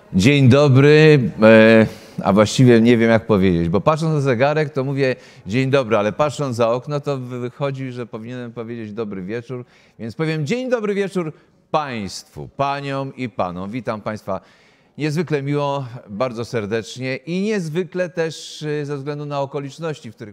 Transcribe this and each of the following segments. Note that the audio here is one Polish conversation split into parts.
Dzień dobry, a właściwie nie wiem jak powiedzieć, bo patrząc na zegarek to mówię dzień dobry, ale patrząc za okno to wychodzi, że powinienem powiedzieć dobry wieczór, więc powiem dzień dobry wieczór Państwu, Paniom i Panom. Witam Państwa niezwykle miło, bardzo serdecznie i niezwykle też ze względu na okoliczności, w których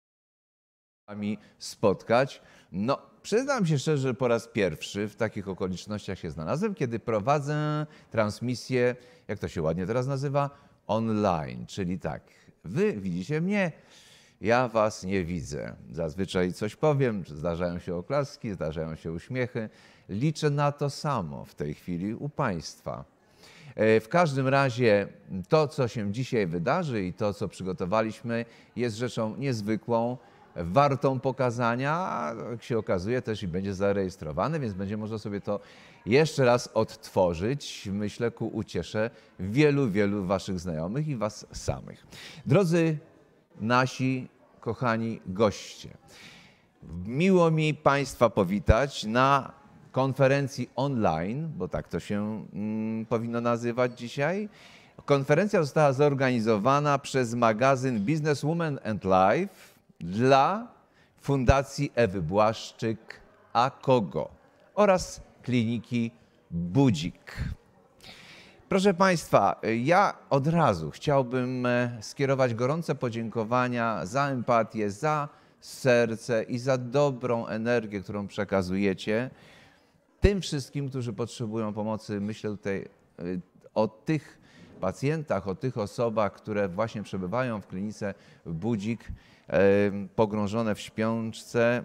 Wami spotkać. No, przyznam się szczerze, że po raz pierwszy w takich okolicznościach się znalazłem, kiedy prowadzę transmisję, jak to się ładnie teraz nazywa, online. Czyli tak, wy widzicie mnie, ja was nie widzę. Zazwyczaj coś powiem, zdarzają się oklaski, zdarzają się uśmiechy. Liczę na to samo w tej chwili u Państwa. W każdym razie to, co się dzisiaj wydarzy i to, co przygotowaliśmy, jest rzeczą niezwykłą, wartą pokazania, a jak się okazuje też i będzie zarejestrowane, więc będzie można sobie to jeszcze raz odtworzyć, myślę, ku uciesze wielu waszych znajomych i was samych. Drodzy nasi kochani goście, miło mi Państwa powitać na konferencji online, bo tak to się powinno nazywać dzisiaj. Konferencja została zorganizowana przez magazyn Businesswoman and Life dla Fundacji Ewy Błaszczyk AKOGO oraz Kliniki Budzik. Proszę Państwa, ja od razu chciałbym skierować gorące podziękowania za empatię, za serce i za dobrą energię, którą przekazujecie tym wszystkim, którzy potrzebują pomocy. Myślę tutaj o tych pacjentach, o tych osobach, które właśnie przebywają w klinice Budzik, pogrążone w śpiączce,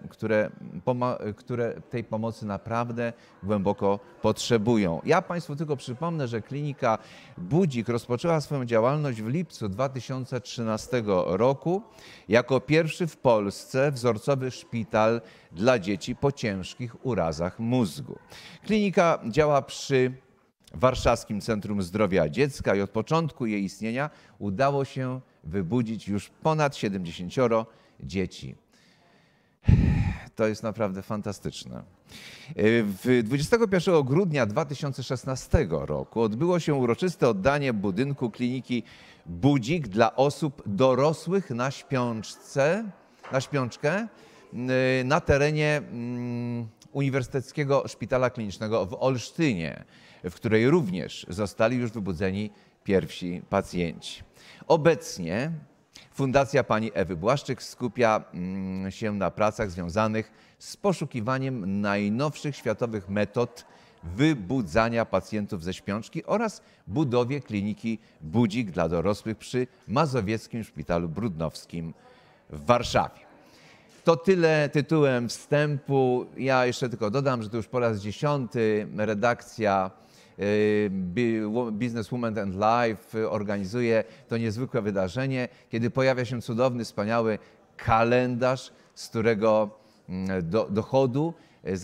które tej pomocy naprawdę głęboko potrzebują. Ja Państwu tylko przypomnę, że klinika Budzik rozpoczęła swoją działalność w lipcu 2013 roku jako pierwszy w Polsce wzorcowy szpital dla dzieci po ciężkich urazach mózgu. Klinika działa przy Warszawskim Centrum Zdrowia Dziecka i od początku jej istnienia udało się wybudzić już ponad 70 dzieci. To jest naprawdę fantastyczne. 21 grudnia 2016 roku odbyło się uroczyste oddanie budynku kliniki Budzik dla osób dorosłych na śpiączkę na terenie Uniwersyteckiego Szpitala Klinicznego w Olsztynie, w której również zostali już wybudzeni pierwsi pacjenci. Obecnie Fundacja pani Ewy Błaszczyk skupia się na pracach związanych z poszukiwaniem najnowszych światowych metod wybudzania pacjentów ze śpiączki oraz budowie kliniki Budzik dla dorosłych przy Mazowieckim Szpitalu Brudnowskim w Warszawie. To tyle tytułem wstępu. Ja jeszcze tylko dodam, że to już po raz 10. redakcja Businesswoman and Life organizuje to niezwykłe wydarzenie, kiedy pojawia się cudowny, wspaniały kalendarz, z którego dochodu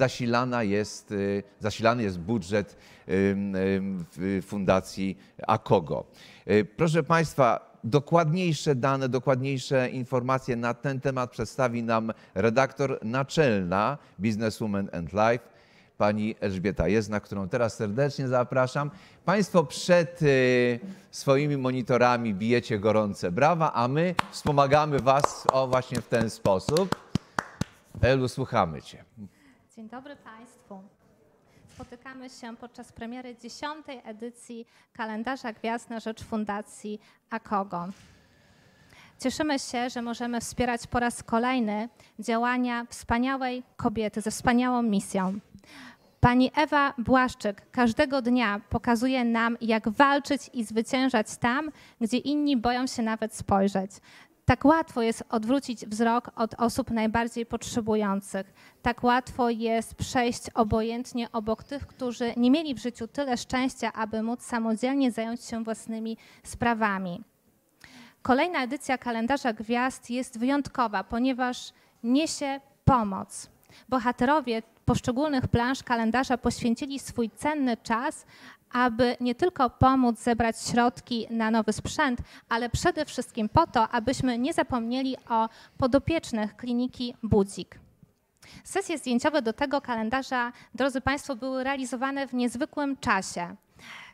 zasilany jest budżet Fundacji AKOGO. Proszę Państwa, dokładniejsze dane, dokładniejsze informacje na ten temat przedstawi nam redaktor naczelna Businesswoman and Life, pani Elżbieta Jezna, którą teraz serdecznie zapraszam. Państwo przed swoimi monitorami bijecie gorące brawa, a my wspomagamy Was właśnie w ten sposób. Elu, słuchamy Cię. Dzień dobry Państwu. Spotykamy się podczas premiery 10. edycji Kalendarza Gwiazd na rzecz Fundacji AKOGO. Cieszymy się, że możemy wspierać po raz kolejny działania wspaniałej kobiety ze wspaniałą misją. Pani Ewa Błaszczyk każdego dnia pokazuje nam, jak walczyć i zwyciężać tam, gdzie inni boją się nawet spojrzeć. Tak łatwo jest odwrócić wzrok od osób najbardziej potrzebujących. Tak łatwo jest przejść obojętnie obok tych, którzy nie mieli w życiu tyle szczęścia, aby móc samodzielnie zająć się własnymi sprawami. Kolejna edycja Kalendarza Gwiazd jest wyjątkowa, ponieważ niesie pomoc. Bohaterowie poszczególnych plansz kalendarza poświęcili swój cenny czas, aby nie tylko pomóc zebrać środki na nowy sprzęt, ale przede wszystkim po to, abyśmy nie zapomnieli o podopiecznych kliniki Budzik. Sesje zdjęciowe do tego kalendarza, drodzy Państwo, były realizowane w niezwykłym czasie.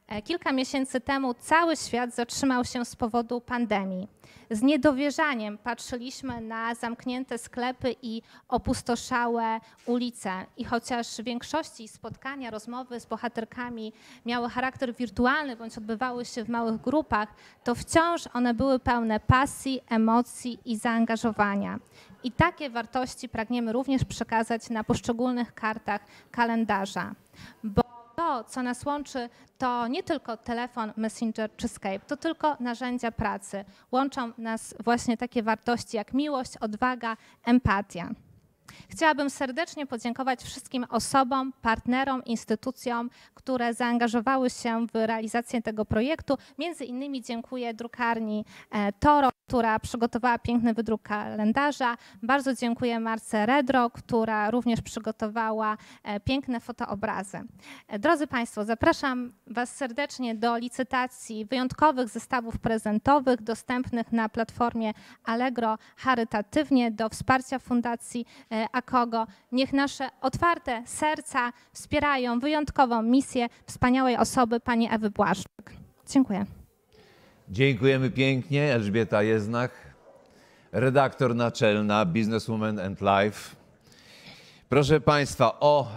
Kilka miesięcy temu cały świat zatrzymał się z powodu pandemii. Z niedowierzaniem patrzyliśmy na zamknięte sklepy i opustoszałe ulice. I chociaż w większości spotkania, rozmowy z bohaterkami miały charakter wirtualny bądź odbywały się w małych grupach, to wciąż one były pełne pasji, emocji i zaangażowania. I takie wartości pragniemy również przekazać na poszczególnych kartach kalendarza. Bo to, co nas łączy, to nie tylko telefon, Messenger czy Skype, to tylko narzędzia pracy. Łączą nas właśnie takie wartości jak miłość, odwaga, empatia. Chciałabym serdecznie podziękować wszystkim osobom, partnerom, instytucjom, które zaangażowały się w realizację tego projektu. Między innymi dziękuję drukarni Toro, która przygotowała piękny wydruk kalendarza. Bardzo dziękuję Marce Redro, która również przygotowała piękne fotoobrazy. Drodzy Państwo, zapraszam Was serdecznie do licytacji wyjątkowych zestawów prezentowych dostępnych na platformie Allegro charytatywnie do wsparcia Fundacji Akogo. Niech nasze otwarte serca wspierają wyjątkową misję wspaniałej osoby, pani Ewy Błaszczyk. Dziękuję. Dziękujemy pięknie. Elżbieta Jeznach, redaktor naczelna Businesswoman and Life. Proszę Państwa, o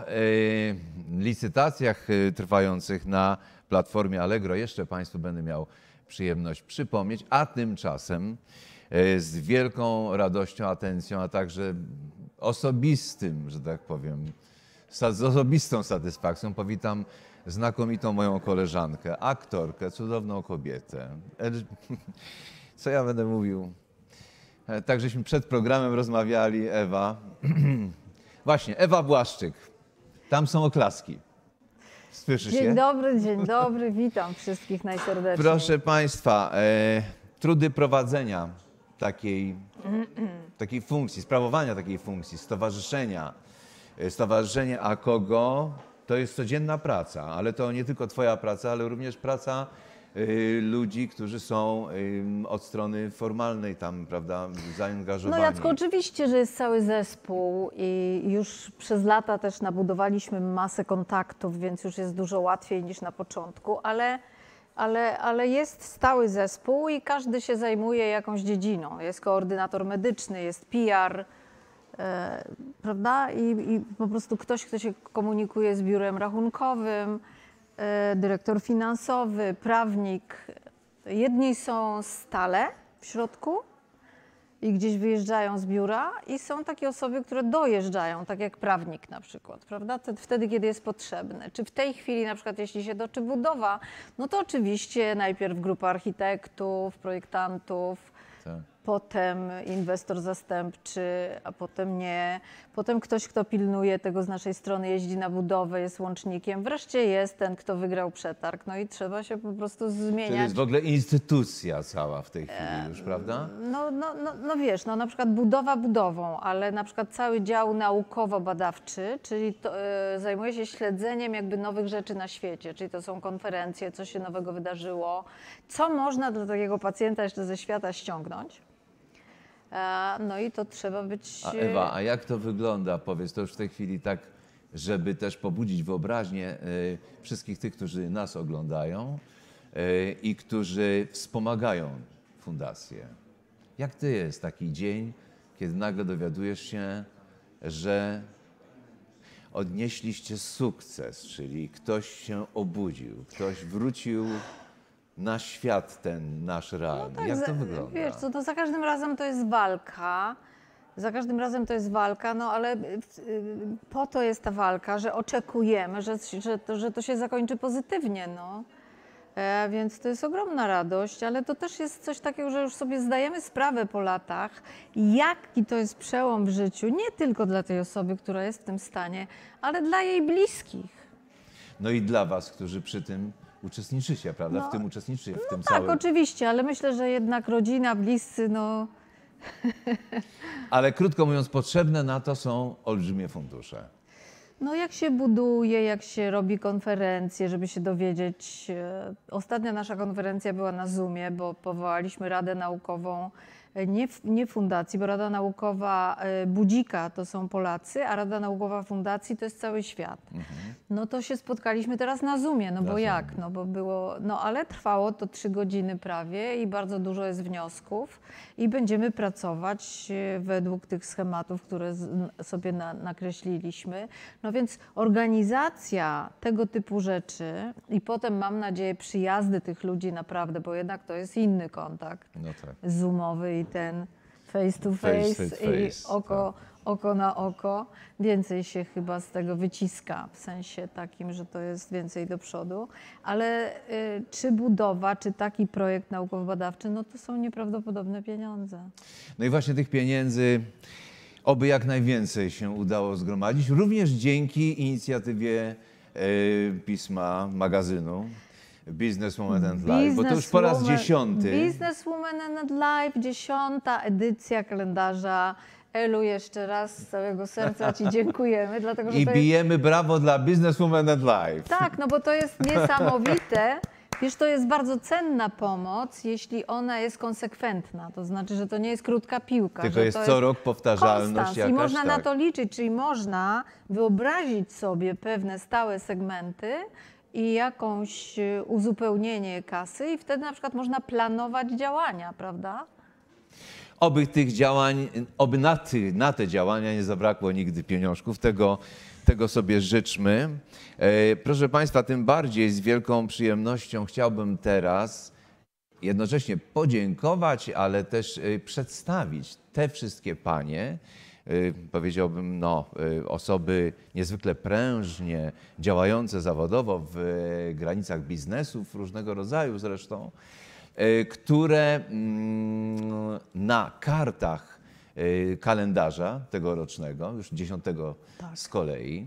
licytacjach trwających na platformie Allegro jeszcze Państwu będę miał przyjemność przypomnieć, a tymczasem z wielką radością, atencją, a także osobistym, że tak powiem, z osobistą satysfakcją powitam znakomitą moją koleżankę, aktorkę, cudowną kobietę. Co ja będę mówił? Tak żeśmy przed programem rozmawiali, Ewa. Właśnie, Ewa Błaszczyk. Tam są oklaski. Słyszysz je? Dzień dobry, witam wszystkich najserdeczniej. Proszę Państwa, trudy prowadzenia takiej funkcji, sprawowania takiej funkcji, Stowarzyszenie Akogo to jest codzienna praca, ale to nie tylko Twoja praca, ale również praca ludzi, którzy są od strony formalnej tam, prawda, zaangażowani. No Jacku, oczywiście, że jest cały zespół i już przez lata też nabudowaliśmy masę kontaktów, więc już jest dużo łatwiej niż na początku, ale jest stały zespół i każdy się zajmuje jakąś dziedziną. Jest koordynator medyczny, jest PR, prawda? I po prostu ktoś, kto się komunikuje z biurem rachunkowym, dyrektor finansowy, prawnik. Jedni są stale w środku i gdzieś wyjeżdżają z biura i są takie osoby, które dojeżdżają, tak jak prawnik na przykład, prawda? Wtedy, kiedy jest potrzebny. Czy w tej chwili na przykład, jeśli się toczy budowa, no to oczywiście najpierw grupa architektów, projektantów, tak. Potem inwestor zastępczy, a potem nie. Potem ktoś, kto pilnuje tego z naszej strony, jeździ na budowę, jest łącznikiem. Wreszcie jest ten, kto wygrał przetarg. No i trzeba się po prostu zmieniać. Czyli jest w ogóle instytucja cała w tej chwili już, prawda? No wiesz, no na przykład budowa budową, ale na przykład cały dział naukowo-badawczy, czyli to, zajmuje się śledzeniem jakby nowych rzeczy na świecie, czyli to są konferencje, co się nowego wydarzyło, co można dla takiego pacjenta jeszcze ze świata ściągnąć. No i to trzeba być... A Ewa, a jak to wygląda? Powiedz to już w tej chwili tak, żeby też pobudzić wyobraźnię wszystkich tych, którzy nas oglądają i którzy wspomagają fundację. Jak to jest taki dzień, kiedy nagle dowiadujesz się, że odnieśliście sukces, czyli ktoś się obudził, ktoś wrócił na świat ten nasz realny. No tak, jak to wygląda? Wiesz co, to za każdym razem to jest walka. No ale po to jest ta walka, że oczekujemy, że to się zakończy pozytywnie, no. Więc to jest ogromna radość, ale to też jest coś takiego, że już sobie zdajemy sprawę po latach, jaki to jest przełom w życiu, nie tylko dla tej osoby, która jest w tym stanie, ale dla jej bliskich. No i dla was, którzy przy tym uczestniczycie, prawda? W tym uczestniczycie, w tym całym. Tak, oczywiście, ale myślę, że jednak rodzina, bliscy, no... Ale krótko mówiąc, potrzebne na to są olbrzymie fundusze. No jak się buduje, jak się robi konferencje, żeby się dowiedzieć. Ostatnia nasza konferencja była na Zoomie, bo powołaliśmy Radę Naukową nie fundacji, bo Rada Naukowa Budzika to są Polacy, a Rada Naukowa Fundacji to jest cały świat. No to się spotkaliśmy teraz na Zoomie, no bo jak? No bo było, no ale trwało to 3 godziny prawie i bardzo dużo jest wniosków i będziemy pracować według tych schematów, które sobie nakreśliliśmy. No więc organizacja tego typu rzeczy i potem mam nadzieję przyjazdy tych ludzi naprawdę, bo jednak to jest inny kontakt. No tak. Zoomowy i ten face to face, i oko na oko. Więcej się chyba z tego wyciska, w sensie takim, że to jest więcej do przodu. Ale czy budowa, czy taki projekt naukowo-badawczy, no to są nieprawdopodobne pieniądze. No i właśnie tych pieniędzy oby jak najwięcej się udało zgromadzić, również dzięki inicjatywie pisma, magazynu Businesswoman and Life, bo to już po raz 10. Businesswoman and Life, 10. edycja kalendarza. Elu, jeszcze raz z całego serca Ci dziękujemy, dlatego że I to bijemy brawo dla Businesswoman and Life. Tak, no bo to jest niesamowite. Wiesz, to jest bardzo cenna pomoc, jeśli ona jest konsekwentna. To znaczy, że to nie jest krótka piłka. Tylko że jest to co rok powtarzalność jakaś. I można na tak. to liczyć, czyli można wyobrazić sobie pewne stałe segmenty i jakąś uzupełnienie kasy i wtedy na przykład można planować działania, prawda? Oby tych działań, oby na te działania nie zabrakło nigdy pieniążków. Tego sobie życzmy. Proszę Państwa, tym bardziej z wielką przyjemnością chciałbym teraz jednocześnie podziękować, ale też przedstawić te wszystkie panie, powiedziałbym, osoby niezwykle prężnie działające zawodowo w granicach biznesów różnego rodzaju zresztą, które na kartach kalendarza tegorocznego, już 10 z kolei,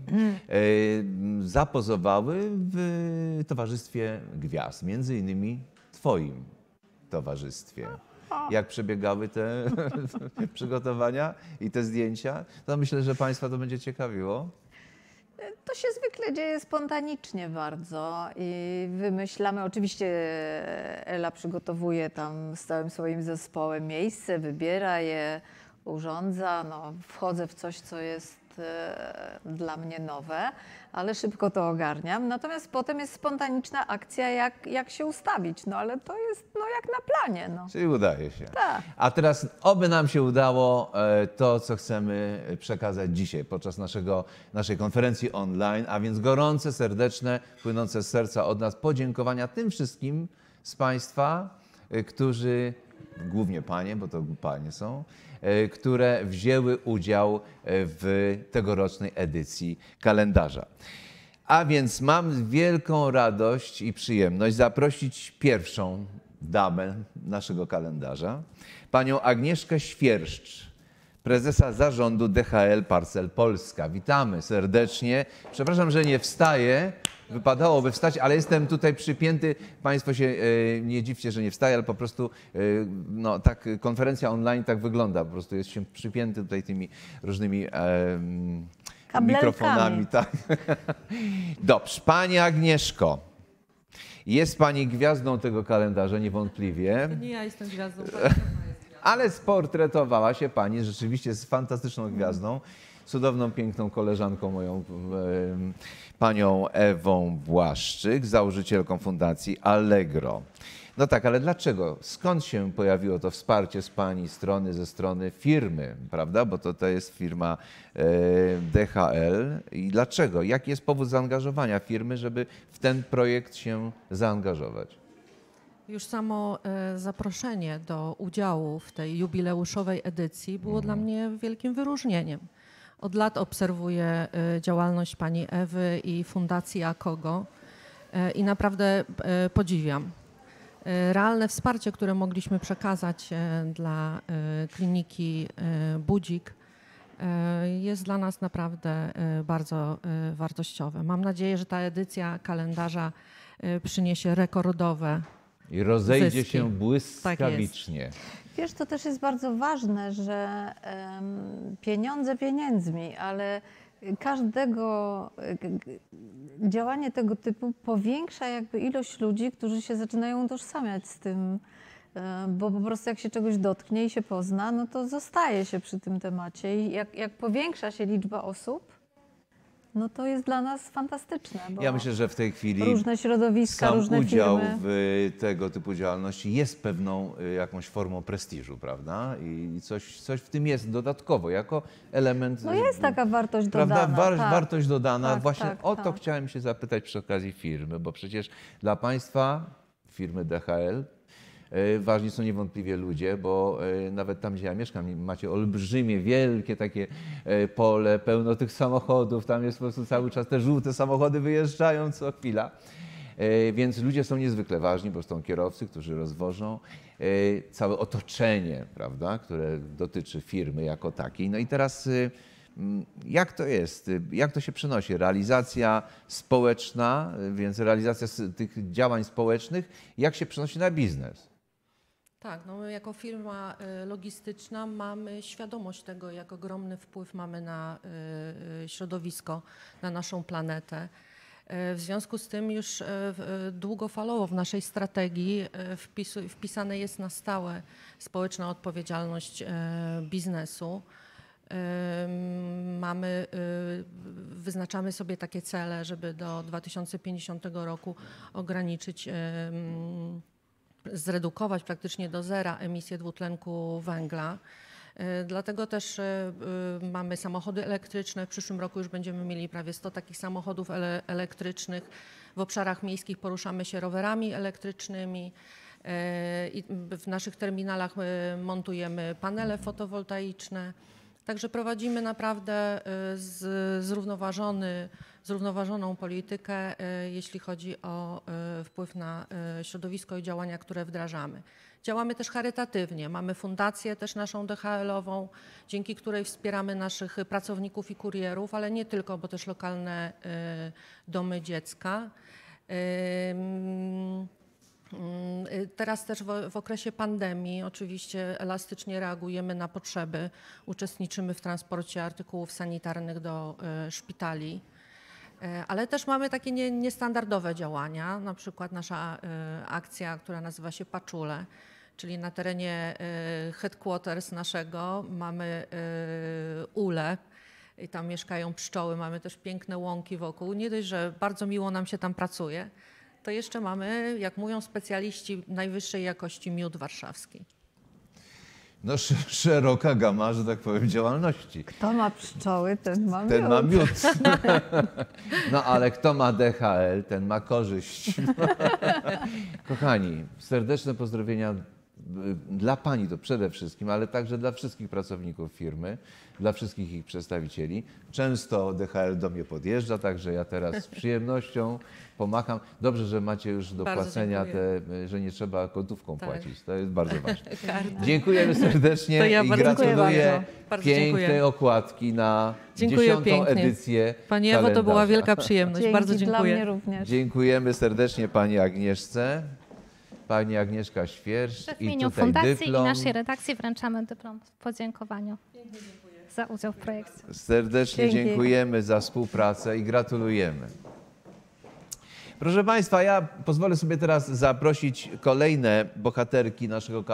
zapozowały w Towarzystwie Gwiazd, między innymi Twoim towarzystwie. Jak przebiegały te przygotowania i te zdjęcia? To myślę, że Państwa to będzie ciekawiło. To się zwykle dzieje spontanicznie bardzo i wymyślamy, oczywiście Ela przygotowuje tam z całym swoim zespołem miejsce, wybiera je, urządza, no, wchodzę w coś, co jest dla mnie nowe, ale szybko to ogarniam. Natomiast potem jest spontaniczna akcja, jak się ustawić, no ale to jest jak na planie. No. Czyli udaje się. Tak. A teraz oby nam się udało to, co chcemy przekazać dzisiaj podczas naszej konferencji online, a więc gorące, serdeczne, płynące z serca od nas podziękowania tym wszystkim z Państwa, którzy, głównie panie, bo to panie są, które wzięły udział w tegorocznej edycji kalendarza. A więc mam wielką radość i przyjemność zaprosić pierwszą damę naszego kalendarza, panią Agnieszkę Świerszcz, prezesa zarządu DHL Parcel Polska. Witamy serdecznie. Przepraszam, że nie wstaję. Wypadałoby wstać, ale jestem tutaj przypięty. Państwo się nie dziwcie, że nie wstaję, ale po prostu tak konferencja online tak wygląda. Po prostu jest się przypięty tutaj tymi różnymi mikrofonami. Tak. Dobrze. Pani Agnieszko, jest Pani gwiazdą tego kalendarza niewątpliwie. Nie ja jestem gwiazdą. Ale sportretowała się Pani rzeczywiście z fantastyczną gwiazdą, cudowną, piękną koleżanką moją, panią Ewą Błaszczyk, założycielką Fundacji Allegro. No tak, ale dlaczego? Skąd się pojawiło to wsparcie z Pani strony, ze strony firmy, prawda? Bo to jest firma DHL. I dlaczego? Jaki jest powód zaangażowania firmy, żeby w ten projekt się zaangażować? Już samo zaproszenie do udziału w tej jubileuszowej edycji było dla mnie wielkim wyróżnieniem. Od lat obserwuję działalność pani Ewy i Fundacji Akogo i naprawdę podziwiam. Realne wsparcie, które mogliśmy przekazać dla kliniki Budzik, jest dla nas naprawdę bardzo wartościowe. Mam nadzieję, że ta edycja kalendarza przyniesie rekordowe i rozejdzie zyski. się błyskawicznie. Tak, wiesz, to też jest bardzo ważne, że pieniądze pieniędzmi, ale działanie tego typu powiększa jakby ilość ludzi, którzy się zaczynają utożsamiać bo po prostu jak się czegoś dotknie i się pozna, no to zostaje się przy tym temacie i jak powiększa się liczba osób, no to jest dla nas fantastyczne, bo Ja myślę, że w tej chwili różne środowiska, sam różne udział firmy. w tego typu działalności jest pewną jakąś formą prestiżu, prawda? I coś w tym jest dodatkowo, jako element. No jest taka wartość Prawda? dodana. Tak. Wartość dodana. Tak, Właśnie tak, o to tak. chciałem się zapytać przy okazji firmy, bo przecież dla Państwa, firmy DHL, ważni są niewątpliwie ludzie, bo nawet tam, gdzie ja mieszkam, macie olbrzymie, wielkie takie pole, pełno tych samochodów, tam jest po prostu cały czas te żółte samochody wyjeżdżają co chwila. Więc ludzie są niezwykle ważni, bo są kierowcy, którzy rozwożą, całe otoczenie, prawda, które dotyczy firmy jako takiej. No i teraz jak to jest? Jak to się przenosi? Realizacja społeczna, więc realizacja tych działań społecznych, jak się przenosi na biznes? Tak, no my jako firma logistyczna mamy świadomość tego, jak ogromny wpływ mamy na środowisko, na naszą planetę. W związku z tym już długofalowo w naszej strategii wpisane jest na stałe społeczna odpowiedzialność biznesu. Wyznaczamy sobie takie cele, żeby do 2050 roku ograniczyć, zredukować praktycznie do zera emisję dwutlenku węgla. Dlatego też mamy samochody elektryczne. W przyszłym roku już będziemy mieli prawie 100 takich samochodów elektrycznych. W obszarach miejskich poruszamy się rowerami elektrycznymi. I w naszych terminalach montujemy panele fotowoltaiczne. Także prowadzimy naprawdę zrównoważoną politykę, jeśli chodzi o wpływ na środowisko i działania, które wdrażamy. Działamy też charytatywnie. Mamy fundację też naszą DHL-ową, dzięki której wspieramy naszych pracowników i kurierów, ale nie tylko, bo też lokalne domy dziecka. Teraz też w okresie pandemii oczywiście elastycznie reagujemy na potrzeby. Uczestniczymy w transporcie artykułów sanitarnych do szpitali. Ale też mamy takie niestandardowe działania, na przykład nasza akcja, która nazywa się Paczule, czyli na terenie headquarters naszego mamy ule i tam mieszkają pszczoły, mamy też piękne łąki wokół. Nie dość, że bardzo miło nam się tam pracuje, to jeszcze mamy, jak mówią specjaliści, najwyższej jakości miód warszawski. No szeroka gama, że tak powiem, działalności. Kto ma pszczoły, ten ma miód. Ten ma miód. No ale kto ma DHL, ten ma korzyść. Kochani, serdeczne pozdrowienia dla Pani to przede wszystkim, ale także dla wszystkich pracowników firmy, dla wszystkich ich przedstawicieli. Często DHL do mnie podjeżdża, także ja teraz z przyjemnością pomacham. Dobrze, że macie już do płacenia że nie trzeba gotówką płacić. To jest bardzo ważne. Dziękujemy serdecznie ja i bardzo gratuluję bardzo pięknej dziękuję. okładki na Dziękuję 10. pięknie. edycję Pani Ewo, to była kalendarza. wielka przyjemność. Dzięki, Bardzo dla dziękuję. mnie również. Dziękujemy serdecznie Pani Agnieszce. Pani Agnieszka Świerszcz W i imieniu tutaj fundacji dyplom. i naszej redakcji wręczamy dyplom w podziękowaniu za udział w projekcie. Serdecznie Dzięki. dziękujemy za współpracę i gratulujemy. Proszę Państwa, ja pozwolę sobie teraz zaprosić kolejne bohaterki naszego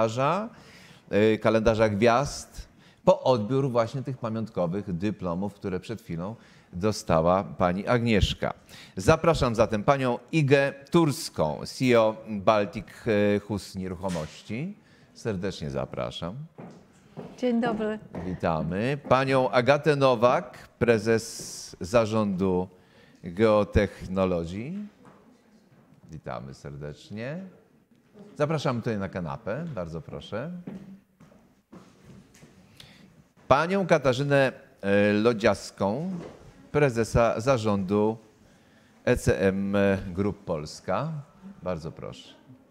kalendarza gwiazd, po odbiór właśnie tych pamiątkowych dyplomów, które przed chwilą dostała pani Agnieszka. Zapraszam zatem panią Igę Turską, CEO Baltic Hus Nieruchomości. Serdecznie zapraszam. Dzień dobry. Witamy. Panią Agatę Nowak, prezes zarządu Geotechnologii. Witamy serdecznie. Zapraszamy tutaj na kanapę, bardzo proszę. Panią Katarzynę Lodziaską, prezesa zarządu ECM Group Polska. Bardzo proszę.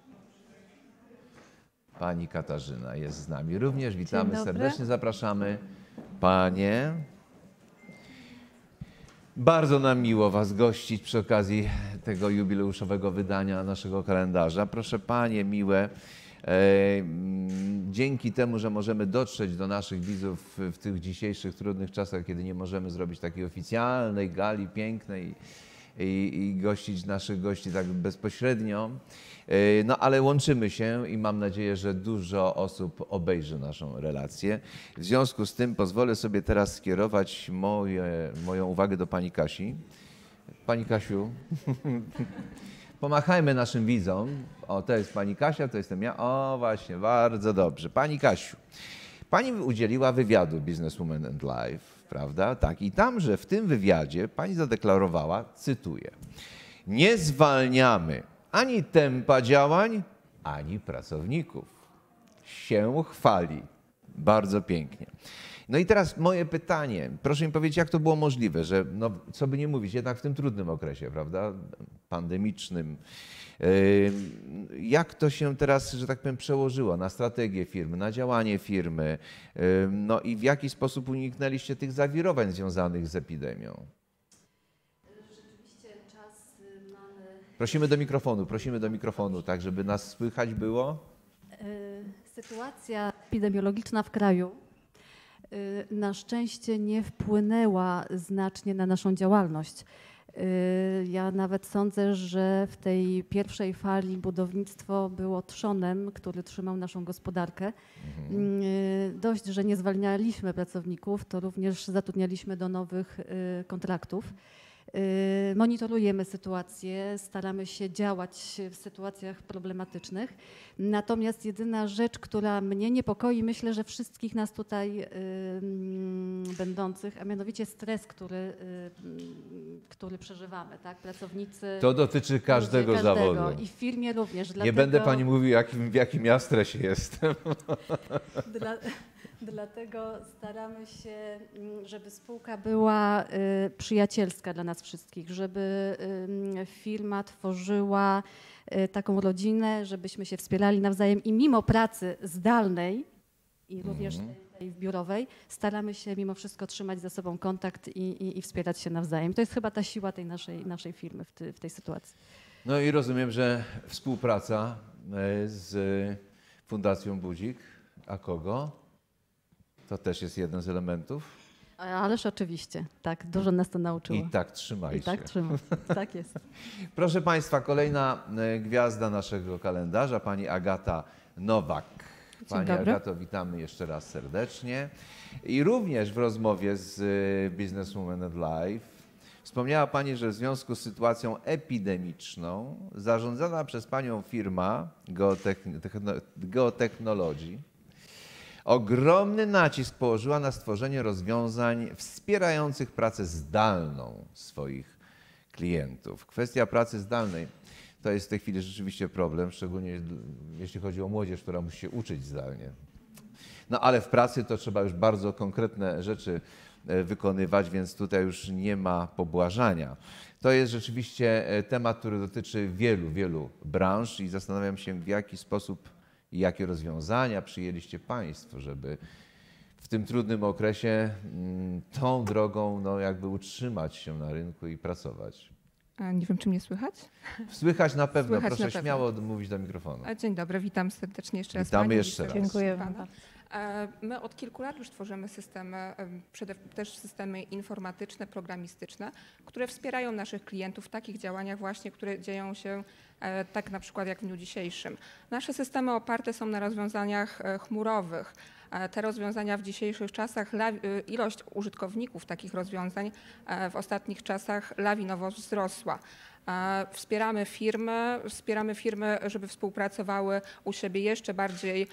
Pani Katarzyna jest z nami również. Witamy Dzień dobry. serdecznie, zapraszamy. Panie. Bardzo nam miło Was gościć przy okazji tego jubileuszowego wydania naszego kalendarza. Proszę Panie miłe, dzięki temu, że możemy dotrzeć do naszych widzów w tych dzisiejszych trudnych czasach, kiedy nie możemy zrobić takiej oficjalnej gali pięknej, i gościć naszych gości tak bezpośrednio. No ale łączymy się i mam nadzieję, że dużo osób obejrzy naszą relację. W związku z tym pozwolę sobie teraz skierować moją uwagę do pani Kasi. Pani Kasiu, pomachajmy naszym widzom. O, to jest pani Kasia, to jestem ja. O, właśnie, bardzo dobrze. Pani Kasiu, pani udzieliła wywiadu Businesswoman and Life, prawda? Tak, i tamże w tym wywiadzie pani zadeklarowała, cytuję, nie zwalniamy ani tempa działań, ani pracowników. Się chwali. Bardzo pięknie. No i teraz moje pytanie. Proszę mi powiedzieć, jak to było możliwe, że, no, co by nie mówić, jednak w tym trudnym okresie, prawda, pandemicznym, jak to się teraz, że tak powiem, przełożyło na strategię firmy, na działanie firmy, no i w jaki sposób uniknęliście tych zawirowań związanych z epidemią? Prosimy do mikrofonu, tak żeby nas słychać było. Sytuacja epidemiologiczna w kraju na szczęście nie wpłynęła znacznie na naszą działalność. Ja nawet sądzę, że w tej pierwszej fali budownictwo było trzonem, który trzymał naszą gospodarkę. Dość, że nie zwalnialiśmy pracowników, to również zatrudnialiśmy do nowych kontraktów. Monitorujemy sytuację, staramy się działać w sytuacjach problematycznych. Natomiast jedyna rzecz, która mnie niepokoi, myślę, że wszystkich nas tutaj będących, a mianowicie stres, który przeżywamy, tak? Pracownicy. To dotyczy każdego zawodu. I w firmie również. Nie Dlatego... będę pani mówił, w jakim ja stresie jestem. Dlatego staramy się, żeby spółka była przyjacielska dla nas wszystkich, żeby firma tworzyła taką rodzinę, żebyśmy się wspierali nawzajem i mimo pracy zdalnej i również tej biurowej staramy się mimo wszystko trzymać ze sobą kontakt i wspierać się nawzajem. To jest chyba ta siła tej naszej firmy w tej sytuacji. No i rozumiem, że współpraca z Fundacją Budzik, a kogo? To też jest jeden z elementów. Ależ oczywiście, tak, dużo nas to nauczyło. I tak trzymajcie. I tak trzymam, tak jest. Proszę Państwa, kolejna gwiazda naszego kalendarza, pani Agata Nowak. Pani Agato, witamy jeszcze raz serdecznie. I również w rozmowie z Businesswoman and Life wspomniała Pani, że w związku z sytuacją epidemiczną zarządzana przez Panią firma Geotechnology ogromny nacisk położyła na stworzenie rozwiązań wspierających pracę zdalną swoich klientów. Kwestia pracy zdalnej to jest w tej chwili rzeczywiście problem, szczególnie jeśli chodzi o młodzież, która musi się uczyć zdalnie. No ale w pracy to trzeba już bardzo konkretne rzeczy wykonywać, więc tutaj już nie ma pobłażania. To jest rzeczywiście temat, który dotyczy wielu branż i zastanawiam się, w jaki sposób i jakie rozwiązania przyjęliście Państwo, żeby w tym trudnym okresie tą drogą no, jakby utrzymać się na rynku i pracować. Nie wiem, czy mnie słychać? Słychać na pewno. Słychać proszę na pewno. Śmiało mówić do mikrofonu. Dzień dobry, witam serdecznie jeszcze raz. Witamy Pani, jeszcze raz. Dziękujemy. Pana. My od kilku lat już tworzymy systemy, też systemy informatyczne, programistyczne, które wspierają naszych klientów w takich działaniach właśnie, które dzieją się tak na przykład jak w dniu dzisiejszym. Nasze systemy oparte są na rozwiązaniach chmurowych. Te rozwiązania w dzisiejszych czasach, ilość użytkowników takich rozwiązań w ostatnich czasach lawinowo wzrosła. Wspieramy firmy, żeby współpracowały u siebie jeszcze bardziej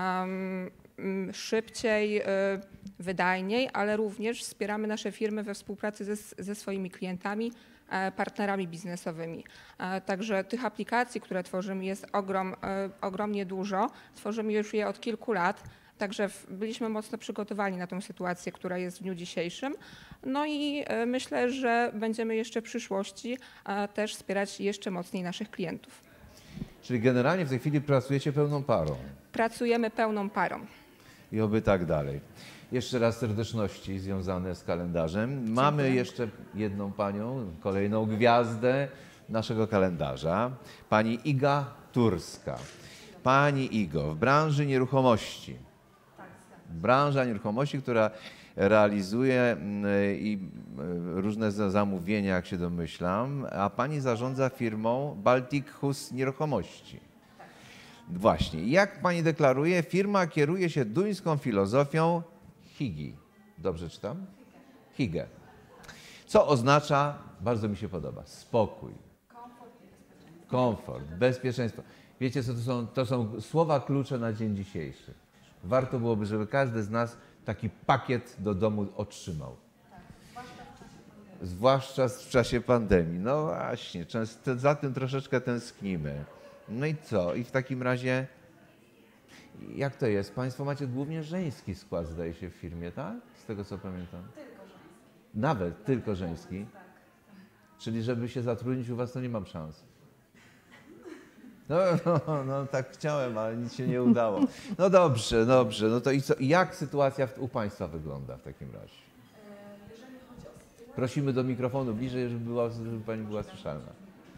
szybciej, wydajniej, ale również wspieramy nasze firmy we współpracy ze swoimi klientami, partnerami biznesowymi. Także tych aplikacji, które tworzymy, jest ogromnie dużo. Tworzymy już je od kilku lat. Także byliśmy mocno przygotowani na tę sytuację, która jest w dniu dzisiejszym. No i myślę, że będziemy jeszcze w przyszłości też wspierać jeszcze mocniej naszych klientów. Czyli generalnie w tej chwili pracujecie pełną parą. Pracujemy pełną parą. I oby tak dalej. Jeszcze raz serdeczności związane z kalendarzem. Mamy jeszcze jedną panią, kolejną gwiazdę naszego kalendarza. Pani Iga Turska. Pani Igo, w branży nieruchomości. Branża nieruchomości, która realizuje i różne zamówienia, jak się domyślam, a pani zarządza firmą Baltic Hus Nieruchomości. Właśnie. Jak pani deklaruje, firma kieruje się duńską filozofią Higi. Dobrze czytam? Hygge. Co oznacza, bardzo mi się podoba, spokój. Komfort, bezpieczeństwo. Wiecie, co to są słowa klucze na dzień dzisiejszy. Warto byłoby, żeby każdy z nas taki pakiet do domu otrzymał. Zwłaszcza w czasie pandemii. No właśnie, za tym troszeczkę tęsknimy. No i co? I w takim razie, jak to jest? Państwo macie głównie żeński skład, zdaje się, w firmie, tak? Z tego, co pamiętam. Tylko żeński. Nawet tylko żeński? Tak. Czyli żeby się zatrudnić u was, to nie mam szans. No, tak chciałem, ale nic się nie udało. No dobrze. No to i co? Jak sytuacja u państwa wygląda w takim razie? Jeżeli chodzi o sytuację... Prosimy do mikrofonu bliżej, żeby pani była słyszalna.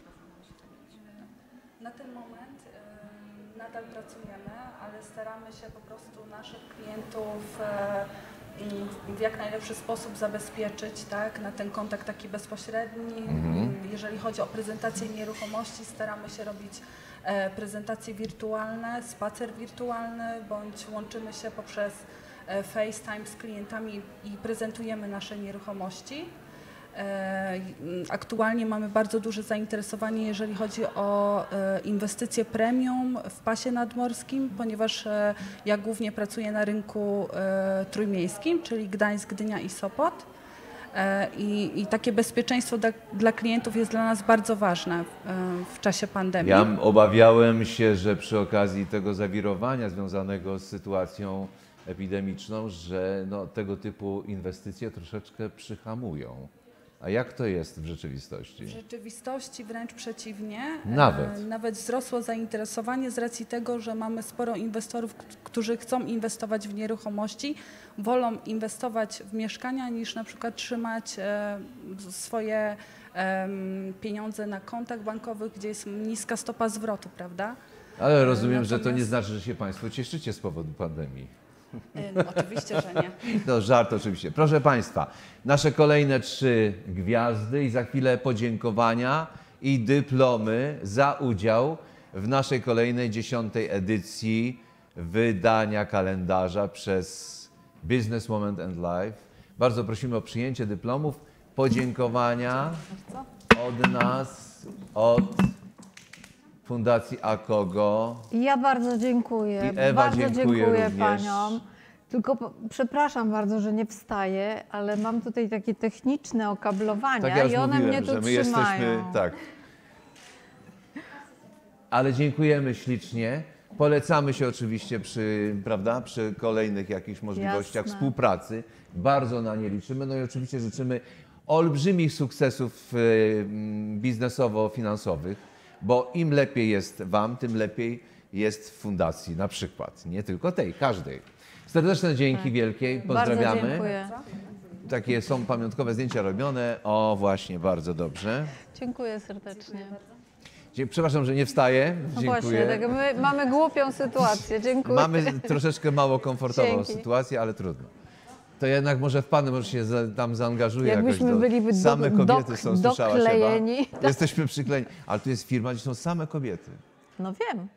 Na ten moment nadal pracujemy, ale staramy się po prostu naszych klientów w jak najlepszy sposób zabezpieczyć, tak, na ten kontakt taki bezpośredni. Jeżeli chodzi o prezentację nieruchomości, staramy się robić prezentacje wirtualne, spacer wirtualny, bądź łączymy się poprzez FaceTime z klientami i prezentujemy nasze nieruchomości. Aktualnie mamy bardzo duże zainteresowanie, jeżeli chodzi o inwestycje premium w pasie nadmorskim, ponieważ ja głównie pracuję na rynku trójmiejskim, czyli Gdańsk, Gdynia i Sopot. I takie bezpieczeństwo dla klientów jest dla nas bardzo ważne w czasie pandemii. Ja obawiałem się, że przy okazji tego zawirowania związanego z sytuacją epidemiczną, że tego typu inwestycje troszeczkę przyhamują. A jak to jest w rzeczywistości? W rzeczywistości wręcz przeciwnie. Nawet wzrosło zainteresowanie z racji tego, że mamy sporo inwestorów, którzy chcą inwestować w nieruchomości, wolą inwestować w mieszkania niż na przykład trzymać swoje pieniądze na kontach bankowych, gdzie jest niska stopa zwrotu, prawda? Ale rozumiem, że to nie znaczy, że się państwo cieszycie z powodu pandemii. No, oczywiście, że nie. No żart oczywiście. Proszę państwa, nasze kolejne 3 gwiazdy i za chwilę podziękowania i dyplomy za udział w naszej kolejnej 10. edycji wydania kalendarza przez Business Moment and Life. Bardzo prosimy o przyjęcie dyplomów, podziękowania od nas, od Fundacji Akogo. Ja bardzo dziękuję. I Ewa bardzo dziękuję również. paniom. Tylko przepraszam bardzo, że nie wstaję, ale mam tutaj takie techniczne okablowania Tak, ja już i one mówiłem, mnie tu że my trzymają. jesteśmy, tak. Ale dziękujemy ślicznie. Polecamy się oczywiście przy kolejnych jakichś możliwościach Jasne. współpracy. Bardzo na nie liczymy. No i oczywiście życzymy olbrzymich sukcesów biznesowo-finansowych, bo im lepiej jest wam, tym lepiej jest w fundacji na przykład. Nie tylko tej, każdej. Serdeczne dzięki wielkiej. Pozdrawiamy. Bardzo dziękuję. Takie są pamiątkowe zdjęcia robione. O, właśnie, bardzo dobrze. Dziękuję serdecznie. Przepraszam, że nie wstaję. No Dziękuję. właśnie, tak my mamy głupią sytuację. Dziękuję. Mamy troszeczkę mało komfortową Dzięki. sytuację, ale trudno. To jednak może wpadnę, może się tam zaangażuję Jakbyśmy jakoś. byliby same kobiety są, słyszałaś doklejeni. chyba? Jesteśmy przyklejeni. Ale tu jest firma, gdzie są same kobiety. No wiem.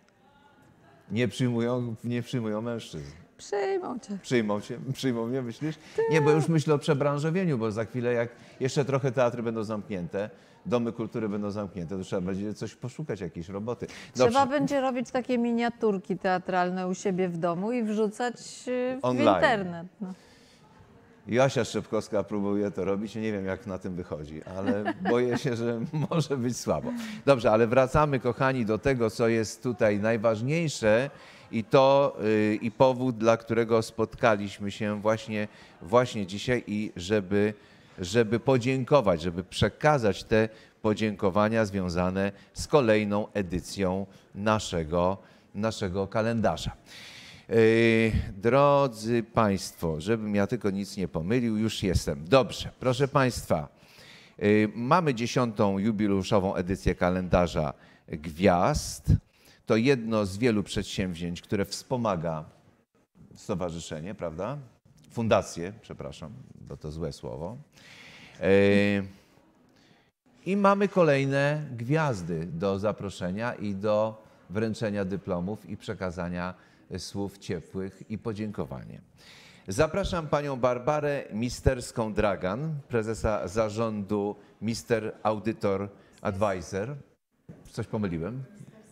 Nie przyjmują mężczyzn. Przyjmą cię. Przyjmą mnie, myślisz? Nie, bo już myślę o przebranżowieniu, bo za chwilę, jak jeszcze trochę teatry będą zamknięte, domy kultury będą zamknięte, to trzeba będzie coś poszukać, jakiejś roboty. Dobrze. Trzeba będzie robić takie miniaturki teatralne u siebie w domu i wrzucać w Online. internet. No. Joasia Szczepkowska próbuje to robić, nie wiem jak na tym wychodzi, ale boję się, że może być słabo. Dobrze, ale wracamy, kochani, do tego, co jest tutaj najważniejsze i powód, dla którego spotkaliśmy się właśnie dzisiaj i żeby podziękować, żeby przekazać te podziękowania związane z kolejną edycją naszego kalendarza. Drodzy Państwo, żebym ja tylko nic nie pomylił, już jestem. Dobrze, proszę Państwa, mamy 10. jubileuszową edycję kalendarza Gwiazd. To jedno z wielu przedsięwzięć, które wspomaga stowarzyszenie, prawda? fundację, przepraszam, bo to złe słowo. I mamy kolejne gwiazdy do zaproszenia i do wręczenia dyplomów i przekazania słów ciepłych i podziękowania. Zapraszam panią Barbarę Misterską-Dragan, prezesa zarządu Mister Auditor Advisor. Coś pomyliłem?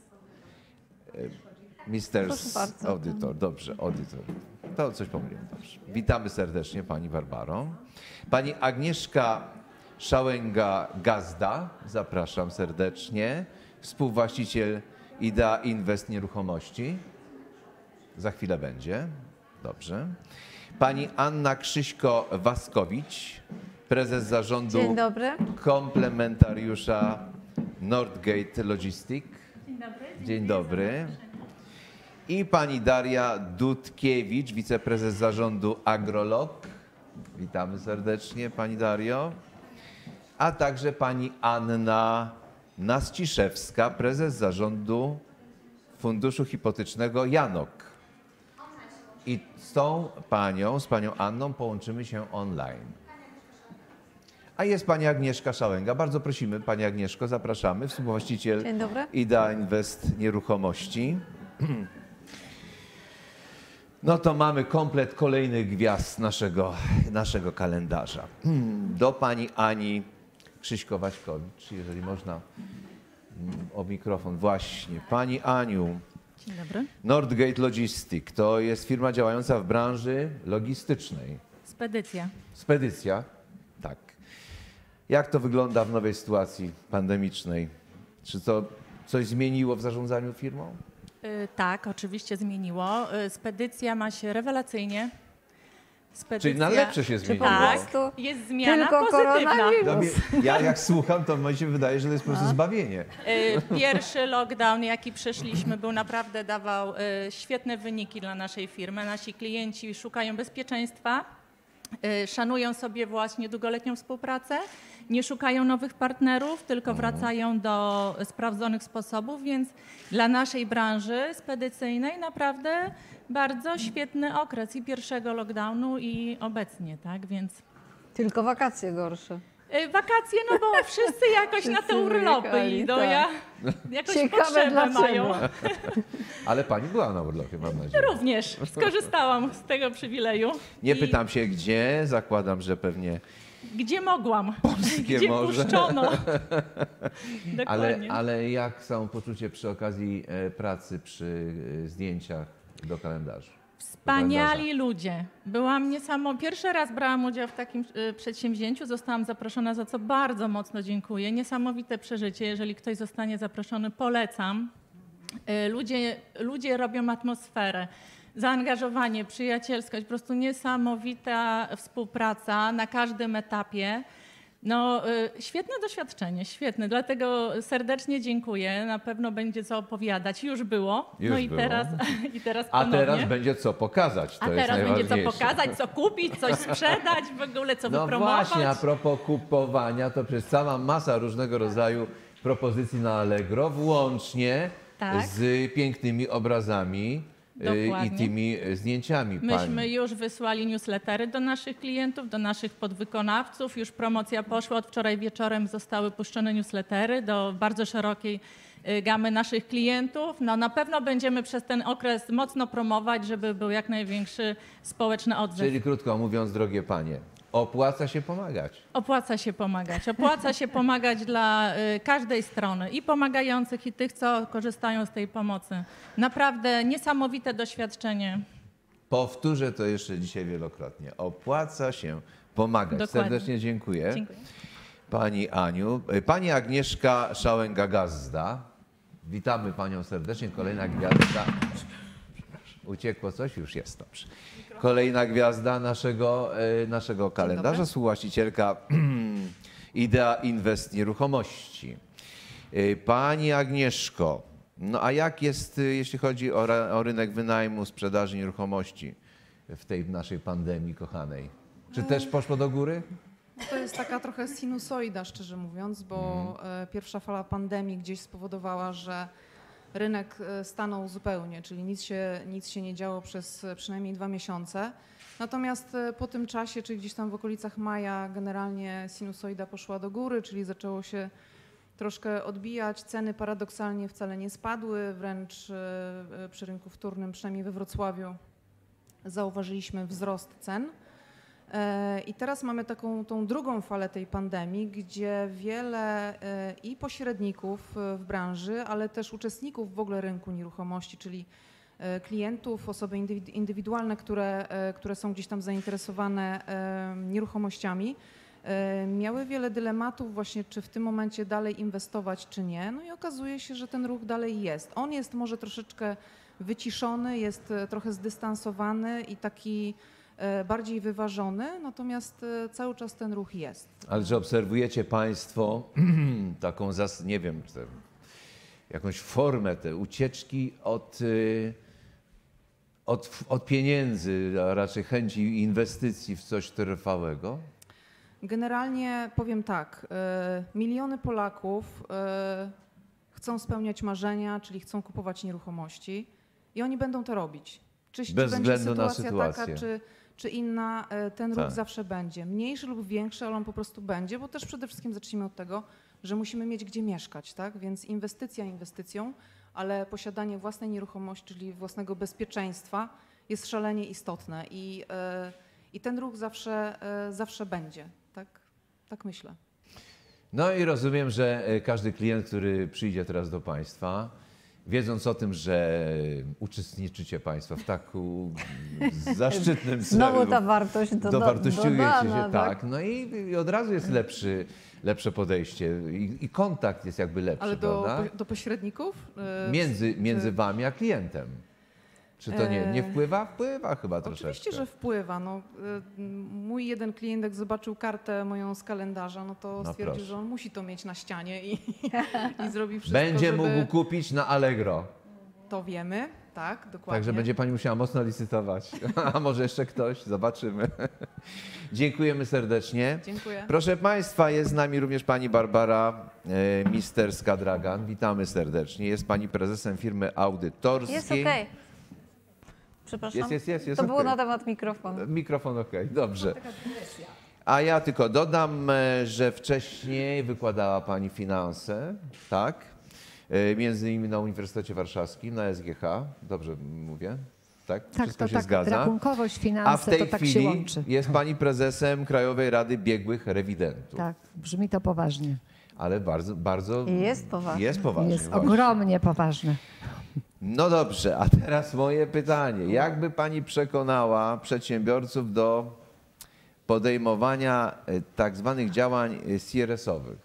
Misters Auditor, dobrze, auditor. To coś pomyliłem, dobrze. Witamy serdecznie pani Barbaro. Pani Agnieszka Szałęga-Gazda, zapraszam serdecznie, współwłaściciel Idea Invest Nieruchomości. Za chwilę będzie, dobrze. Pani Anna Krzyśko-Waskowicz, prezes zarządu Dzień dobry. komplementariusza Nordgate Logistic. Dzień dobry. Dzień dobry. I pani Daria Dudkiewicz, wiceprezes zarządu Agrolog. Witamy serdecznie, pani Dario. A także pani Anna Nasciszewska, prezes zarządu Funduszu Hipotecznego Janok. I z panią Anną połączymy się online. A jest pani Agnieszka Szałęga. Bardzo prosimy, pani Agnieszko, zapraszamy. Współwłaściciel Dzień dobry. Idea Invest Nieruchomości. No to mamy komplet kolejnych gwiazd naszego kalendarza. Do pani Ani Krzyśko-Waśkowicz, jeżeli można o mikrofon. Właśnie. Pani Aniu. Dzień dobry. Nordgate Logistic to jest firma działająca w branży logistycznej. Spedycja. Spedycja, tak. Jak to wygląda w nowej sytuacji pandemicznej? Czy to coś zmieniło w zarządzaniu firmą? Tak, oczywiście zmieniło. Spedycja ma się rewelacyjnie. Czyli na lepsze się zmieniło. Tak, prostu jest zmiana tylko pozytywna. koronawirus. Ja jak słucham, to mi się wydaje, że to jest po prostu zbawienie. Pierwszy lockdown, jaki przeszliśmy, dawał świetne wyniki dla naszej firmy. Nasi klienci szukają bezpieczeństwa, szanują sobie właśnie długoletnią współpracę, nie szukają nowych partnerów, tylko wracają do sprawdzonych sposobów, więc dla naszej branży spedycyjnej naprawdę bardzo świetny okres i pierwszego lockdownu i obecnie, tak, więc... Tylko wakacje gorsze. Wakacje, no bo wszyscy jakoś na te Wszyscy urlopy wyjechali, idą, tak. jakoś Ciekawe potrzebę dlaczego. mają. Ale pani była na urlopie, mam nadzieję. Również skorzystałam z tego przywileju. Nie I pytam się gdzie, zakładam, że pewnie... Gdzie mogłam, Polskie gdzie morze. puszczono. Dokładnie. Ale jak samopoczucie przy okazji pracy przy zdjęciach do kalendarza? Wspaniali ludzie. Pierwszy raz brałam udział w takim przedsięwzięciu, zostałam zaproszona, za co bardzo mocno dziękuję. Niesamowite przeżycie, jeżeli ktoś zostanie zaproszony, polecam. Ludzie robią atmosferę, zaangażowanie, przyjacielskość, po prostu niesamowita współpraca na każdym etapie. No, świetne doświadczenie, świetne. Dlatego serdecznie dziękuję. Na pewno będzie co opowiadać. Już było. Już i było. teraz A ponownie. teraz będzie co pokazać. To A jest teraz będzie co najważniejsze. pokazać, co kupić, coś sprzedać, w ogóle co No wypromować. właśnie, a propos kupowania, to przecież cała masa różnego rodzaju propozycji na Allegro, włącznie Tak. z pięknymi obrazami i Dokładnie. tymi zdjęciami pani. Myśmy już wysłali newslettery do naszych klientów, do naszych podwykonawców. Już promocja poszła. Od wczoraj wieczorem zostały puszczone newslettery do bardzo szerokiej gamy naszych klientów. No, na pewno będziemy przez ten okres mocno promować, żeby był jak największy społeczny odzew. Czyli krótko mówiąc, drogie panie, opłaca się pomagać. Opłaca się pomagać. Opłaca się pomagać dla każdej strony i pomagających, i tych, co korzystają z tej pomocy. Naprawdę niesamowite doświadczenie. Powtórzę to jeszcze dzisiaj wielokrotnie. Opłaca się pomagać. Dokładnie. Serdecznie dziękuję. Dziękuję. Pani Aniu. Pani Agnieszka Szałęga-Gazda. Witamy panią serdecznie. Kolejna gwiazda. Uciekło coś? Już jest, dobrze. Kolejna gwiazda naszego kalendarza, współwłaścicielka Idea Invest Nieruchomości. Pani Agnieszko, no a jak jest, jeśli chodzi o rynek wynajmu, sprzedaży nieruchomości w tej naszej pandemii kochanej? Czy też poszło do góry? To jest taka trochę sinusoida, szczerze mówiąc, bo pierwsza fala pandemii gdzieś spowodowała, że rynek stanął zupełnie, czyli nic się nie działo przez przynajmniej 2 miesiące. Natomiast po tym czasie, czyli gdzieś tam w okolicach maja, generalnie sinusoida poszła do góry, czyli zaczęło się troszkę odbijać. Ceny paradoksalnie wcale nie spadły, wręcz przy rynku wtórnym, przynajmniej we Wrocławiu, zauważyliśmy wzrost cen. I teraz mamy tą drugą falę tej pandemii, gdzie wiele i pośredników w branży, ale też uczestników w ogóle rynku nieruchomości, czyli klientów, osoby indywidualne, które są gdzieś tam zainteresowane nieruchomościami, miały wiele dylematów właśnie, czy w tym momencie dalej inwestować, czy nie. No i okazuje się, że ten ruch dalej jest. On jest może troszeczkę wyciszony, jest trochę zdystansowany i taki bardziej wyważony, natomiast cały czas ten ruch jest. Ale czy obserwujecie Państwo taką, nie wiem, jakąś formę tej ucieczki od pieniędzy, a raczej chęci inwestycji w coś trwałego? Generalnie powiem tak, miliony Polaków chcą spełniać marzenia, czyli chcą kupować nieruchomości i oni będą to robić. Czy Bez będzie względu na sytuacja sytuację. taka, czy inna, ten ruch Tak. zawsze będzie. Mniejszy lub większy, ale on po prostu będzie, bo też przede wszystkim zacznijmy od tego, że musimy mieć gdzie mieszkać, tak? Więc inwestycja inwestycją, ale posiadanie własnej nieruchomości, czyli własnego bezpieczeństwa jest szalenie istotne i ten ruch zawsze będzie, tak myślę. No i rozumiem, że każdy klient, który przyjdzie teraz do Państwa, wiedząc o tym, że uczestniczycie Państwo w tak zaszczytnym celu. Znowu ta wartość dowartościujecie dodana, się, tak. No i od razu jest lepsze podejście i kontakt jest jakby lepszy, Ale prawda? do pośredników? Między Wami a klientem. Czy to nie wpływa? Wpływa chyba troszeczkę. Oczywiście, że wpływa. No, mój jeden klient, jak zobaczył kartę moją z kalendarza, no to stwierdził, proszę. że on musi to mieć na ścianie i zrobi wszystko, Będzie żeby... mógł kupić na Allegro. To wiemy, tak, dokładnie. Także będzie Pani musiała mocno licytować. A może jeszcze ktoś? Zobaczymy. Dziękujemy serdecznie. Dziękuję. Proszę Państwa, jest z nami również Pani Barbara Misterska-Dragan. Witamy serdecznie. Jest Pani prezesem firmy audytorskiej. Jest okej. Przepraszam. Jest To było okej. na temat mikrofonu. Mikrofon okej, dobrze. A ja tylko dodam, że wcześniej wykładała Pani finanse, tak? Między innymi na Uniwersytecie Warszawskim, na SGH. Dobrze mówię? Tak? Tak, Wszystko to się tak. zgadza. Rachunkowość, finanse, A w tej to tak się chwili łączy. jest Pani prezesem Krajowej Rady Biegłych Rewidentów. Tak, brzmi to poważnie. Ale bardzo Jest poważnie. Jest poważnie. Jest właśnie. ogromnie poważne. No dobrze, a teraz moje pytanie. Jakby Pani przekonała przedsiębiorców do podejmowania tak zwanych działań CRS-owych?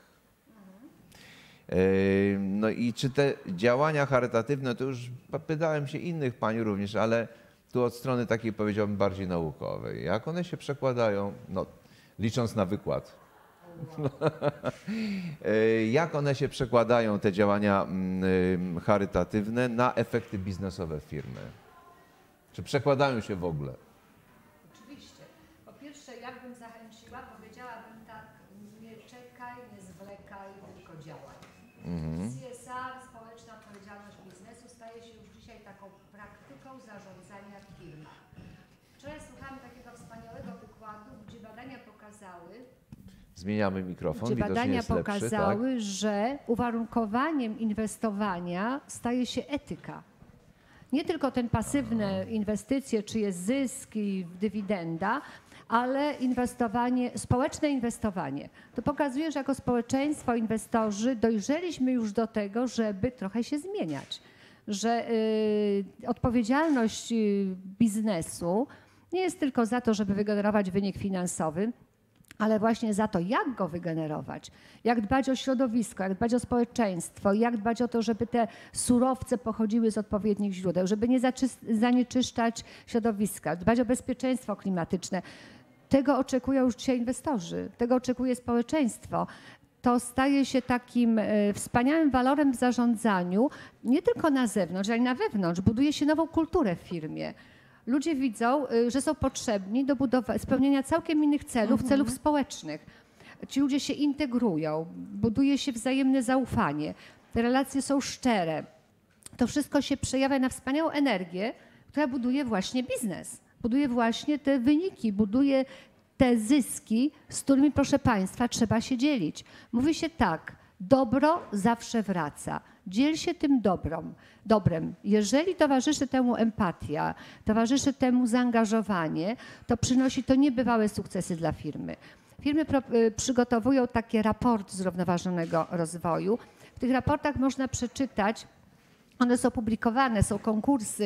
No i czy te działania charytatywne, to już pytałem się innych Pań również, ale tu od strony takiej powiedziałbym bardziej naukowej. Jak one się przekładają, no licząc na wykład, jak one się przekładają, te działania charytatywne, na efekty biznesowe firmy? Czy przekładają się w ogóle? Oczywiście. Po pierwsze, jakbym zachęciła, powiedziałabym tak, nie czekaj, nie zwlekaj, tylko działaj. CSR, społeczna odpowiedzialność biznesu, staje się już dzisiaj taką praktyką zarządzania w firmach. Wczoraj słuchałam takiego wspaniałego wykładu, gdzie badania pokazały, Zmieniamy mikrofon, gdzie widocznie badania jest lepszy, pokazały, że uwarunkowaniem inwestowania staje się etyka. Nie tylko ten pasywne inwestycje, czy jest zysk i dywidenda, ale społeczne inwestowanie. To pokazuje, że jako społeczeństwo, inwestorzy dojrzeliśmy już do tego, żeby trochę się zmieniać. Że odpowiedzialność biznesu nie jest tylko za to, żeby wygenerować wynik finansowy, ale właśnie za to, jak go wygenerować, jak dbać o środowisko, jak dbać o społeczeństwo, jak dbać o to, żeby te surowce pochodziły z odpowiednich źródeł, żeby nie zanieczyszczać środowiska, dbać o bezpieczeństwo klimatyczne. Tego oczekują już dzisiaj inwestorzy, tego oczekuje społeczeństwo. To staje się takim wspaniałym walorem w zarządzaniu, nie tylko na zewnątrz, ale i na wewnątrz. Buduje się nową kulturę w firmie. Ludzie widzą, że są potrzebni do spełnienia całkiem innych celów, celów społecznych. Ci ludzie się integrują, buduje się wzajemne zaufanie, te relacje są szczere. to wszystko się przejawia na wspaniałą energię, która buduje właśnie biznes, buduje właśnie te wyniki, buduje te zyski, z którymi, proszę Państwa, trzeba się dzielić. Mówi się tak, dobro zawsze wraca. Dziel się tym dobrem. Jeżeli towarzyszy temu empatia, towarzyszy temu zaangażowanie, to przynosi to niebywałe sukcesy dla firmy. Firmy przygotowują takie raporty zrównoważonego rozwoju. W tych raportach można przeczytać, one są publikowane, są konkursy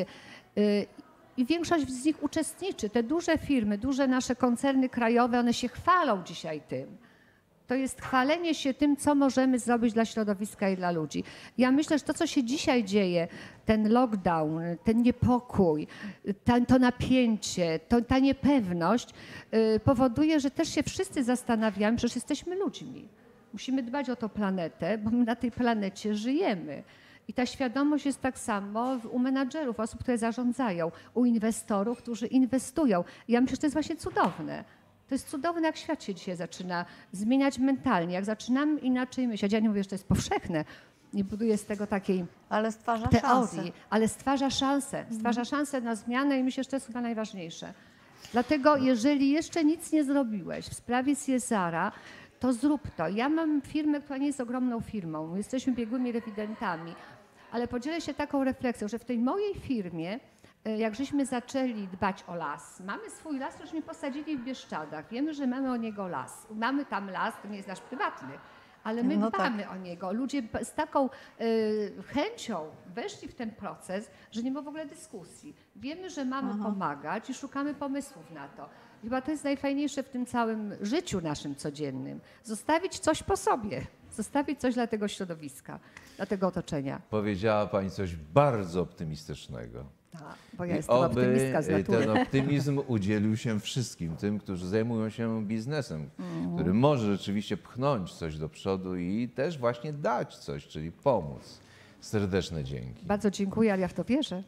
i większość z nich uczestniczy. Te duże firmy, duże nasze koncerny krajowe, one się chwalą dzisiaj tym. To jest chwalenie się tym, co możemy zrobić dla środowiska i dla ludzi. Ja myślę, że to, co się dzisiaj dzieje, ten lockdown, ten niepokój, to napięcie, ta niepewność powoduje, że też się wszyscy zastanawiamy, przecież jesteśmy ludźmi. Musimy dbać o tę planetę, bo my na tej planecie żyjemy. I ta świadomość jest tak samo u menadżerów, osób, które zarządzają, u inwestorów, którzy inwestują. Ja myślę, że to jest właśnie cudowne. To jest cudowne, jak świat się dzisiaj zaczyna zmieniać mentalnie, jak zaczynamy inaczej myśleć. Ja nie mówię, że to jest powszechne, nie buduję z tego takiej teorii, ale stwarza szansę na zmianę i myślę, że to jest chyba najważniejsze. Dlatego jeżeli jeszcze nic nie zrobiłeś w sprawie CSR-a, to zrób to. Ja mam firmę, która nie jest ogromną firmą, jesteśmy biegłymi rewidentami, ale podzielę się taką refleksją, że w tej mojej firmie, jak żeśmy zaczęli dbać o las, mamy swój las, któryśmy posadzili w Bieszczadach, wiemy, że mamy o niego las, mamy tam las, to nie jest nasz prywatny, ale my dbamy o niego. Ludzie z taką chęcią weszli w ten proces, że nie ma w ogóle dyskusji. Wiemy, że mamy pomagać i szukamy pomysłów na to. Chyba to jest najfajniejsze w tym całym życiu naszym codziennym. Zostawić coś po sobie, zostawić coś dla tego środowiska, dla tego otoczenia. Powiedziała Pani coś bardzo optymistycznego. Bo ja jestem optymistka z natury. Ten optymizm udzielił się wszystkim tym, którzy zajmują się biznesem, który może rzeczywiście pchnąć coś do przodu i też właśnie dać coś, czyli pomóc. Serdeczne dzięki. Bardzo dziękuję, ale ja w to wierzę.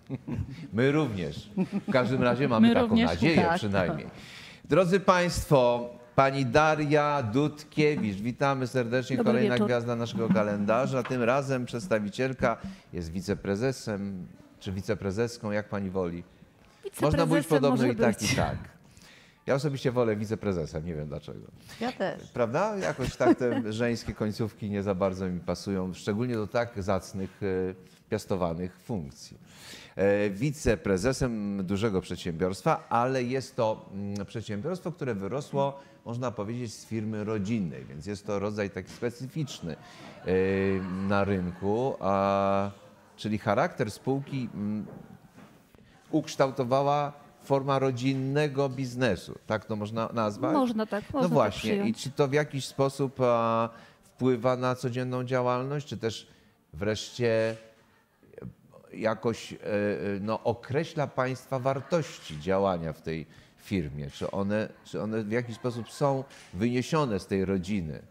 My również. W każdym razie mamy taką nadzieję przynajmniej. Drodzy Państwo, Pani Daria Dudkiewicz, witamy serdecznie. Kolejna gwiazda naszego kalendarza. Tym razem przedstawicielka jest wiceprezesem, czy wiceprezeską, jak Pani woli? Można być podobno i tak, i tak. Ja osobiście wolę wiceprezesem, nie wiem dlaczego. Ja też. Prawda? Jakoś tak te żeńskie końcówki nie za bardzo mi pasują, szczególnie do tak zacnych, piastowanych funkcji. Wiceprezesem dużego przedsiębiorstwa, ale jest to przedsiębiorstwo, które wyrosło, można powiedzieć, z firmy rodzinnej, więc jest to rodzaj taki specyficzny na rynku, czyli charakter spółki ukształtowała forma rodzinnego biznesu. Tak to można nazwać? Można tak, można no właśnie. tak I czy to w jakiś sposób wpływa na codzienną działalność, czy też wreszcie jakoś określa Państwa wartości działania w tej firmie? Czy one w jakiś sposób są wyniesione z tej rodziny?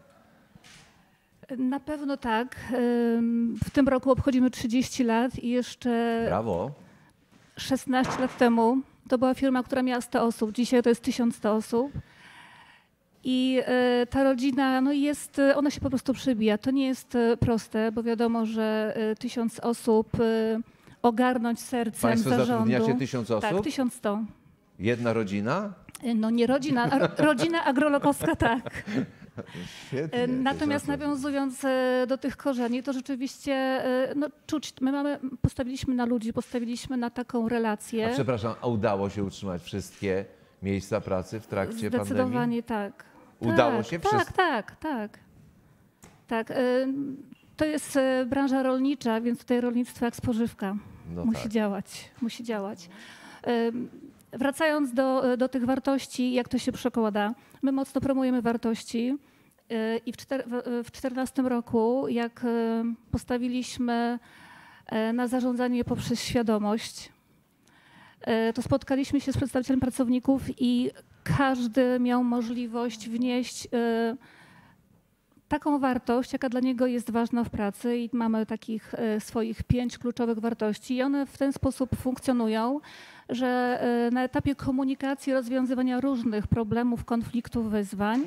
Na pewno tak. W tym roku obchodzimy 30 lat i jeszcze Brawo. 16 lat temu to była firma, która miała 100 osób. Dzisiaj to jest 1100 osób. I ta rodzina, ona się po prostu przebija. To nie jest proste, bo wiadomo, że 1000 osób ogarnąć sercem Państwo zarządu. zatrudniacie 1000 osób? Tak, 1100. Jedna rodzina? No nie rodzina, rodzina agrolokowska tak. Świetnie, Natomiast nawiązując do tych korzeni, to rzeczywiście czuć, postawiliśmy na ludzi, postawiliśmy na taką relację. A przepraszam, a udało się utrzymać wszystkie miejsca pracy w trakcie pandemii? Zdecydowanie tak. Udało się wszystko? Tak. To jest branża rolnicza, więc tutaj rolnictwo jak spożywka. Musi działać. Wracając do tych wartości, jak to się przekłada. My mocno promujemy wartości i w 2014 roku, jak postawiliśmy na zarządzanie poprzez świadomość, to spotkaliśmy się z przedstawicielem pracowników i każdy miał możliwość wnieść taką wartość, jaka dla niego jest ważna w pracy i mamy takich swoich 5 kluczowych wartości i one w ten sposób funkcjonują, że na etapie komunikacji, rozwiązywania różnych problemów, konfliktów, wyzwań,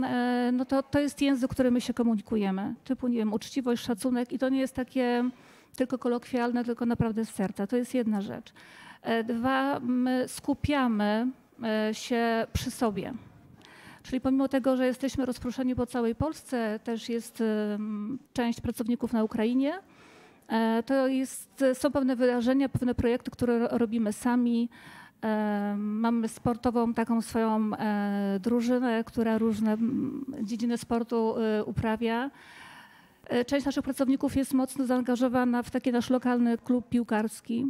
to jest język, którym my się komunikujemy. Typu, nie wiem, uczciwość, szacunek i to nie jest takie tylko kolokwialne, tylko naprawdę z serca. To jest jedna rzecz. Dwa, my skupiamy się przy sobie. Czyli pomimo tego, że jesteśmy rozproszeni po całej Polsce, też jest część pracowników na Ukrainie, są pewne wydarzenia, pewne projekty, które robimy sami. Mamy sportową taką swoją drużynę, która różne dziedziny sportu uprawia. Część naszych pracowników jest mocno zaangażowana w taki nasz lokalny klub piłkarski.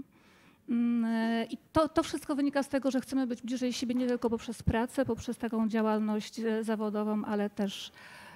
I to wszystko wynika z tego, że chcemy być bliżej siebie nie tylko poprzez pracę, poprzez taką działalność zawodową, ale też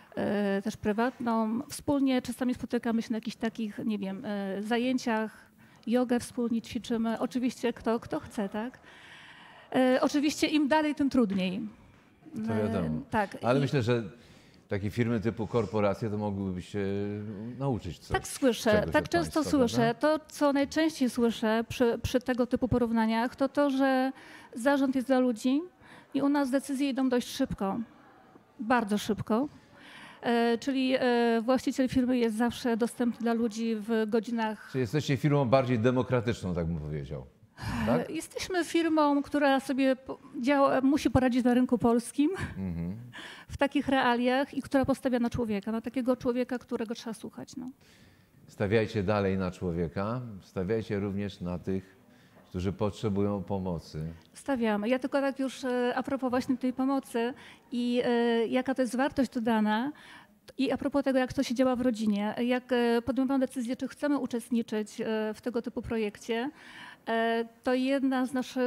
prywatną. Wspólnie czasami spotykamy się na jakichś takich, nie wiem, zajęciach, jogę wspólnie ćwiczymy. Oczywiście kto chce, tak? Oczywiście im dalej, tym trudniej. To wiadomo. Tak. Ale myślę, że takie firmy typu korporacje to mogłyby się nauczyć coś. Tak słyszę, tak często państwa, słyszę. prawda? To, co najczęściej słyszę przy tego typu porównaniach, to, że zarząd jest dla ludzi i u nas decyzje idą dość szybko, bardzo szybko. Czyli właściciel firmy jest zawsze dostępny dla ludzi w godzinach. Czyli jesteście firmą bardziej demokratyczną, tak bym powiedział. Tak? Jesteśmy firmą, która sobie musi poradzić na rynku polskim w takich realiach i która postawia na człowieka, na takiego człowieka, którego trzeba słuchać. No. Stawiajcie dalej na człowieka, stawiajcie również na tych, którzy potrzebują pomocy. Stawiamy. Ja tylko tak już a propos właśnie tej pomocy i jaka to jest wartość dodana i a propos tego, jak to się działa w rodzinie, jak podejmowałam decyzję, czy chcemy uczestniczyć w tego typu projekcie, to jedna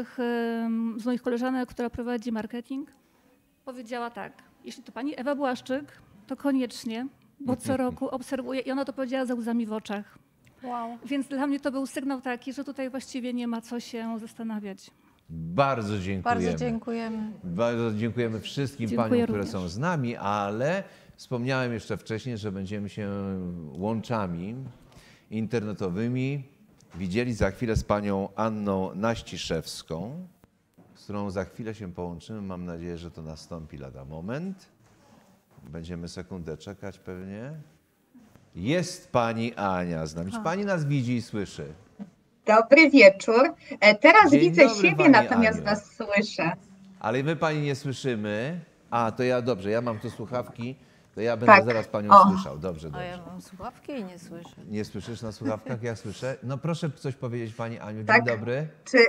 z moich koleżanek, która prowadzi marketing, powiedziała tak, jeśli to pani Ewa Błaszczyk, to koniecznie, bo co roku obserwuję i ona to powiedziała ze łzami w oczach. Wow. Więc dla mnie to był sygnał taki, że tutaj właściwie nie ma co się zastanawiać. Bardzo dziękujemy. Bardzo dziękujemy. Bardzo dziękujemy wszystkim paniom, które są z nami, ale wspomniałem jeszcze wcześniej, że będziemy się łączami internetowymi widzieli za chwilę z panią Anną Naściszewską, z którą za chwilę się połączymy. Mam nadzieję, że to nastąpi lada moment. Będziemy sekundę czekać pewnie. Jest pani Ania z nami. Czy pani nas widzi i słyszy? Dobry wieczór. Teraz Dzień widzę dobry, siebie, pani natomiast Aniu. was słyszę. Ale my pani nie słyszymy. A, to ja dobrze, ja mam tu słuchawki, to ja będę zaraz panią słyszał. Dobrze, A dobrze. ja mam słuchawki i nie słyszę. Nie słyszysz na słuchawkach? Ja słyszę. No proszę coś powiedzieć pani Aniu. Dzień Tak. dobry.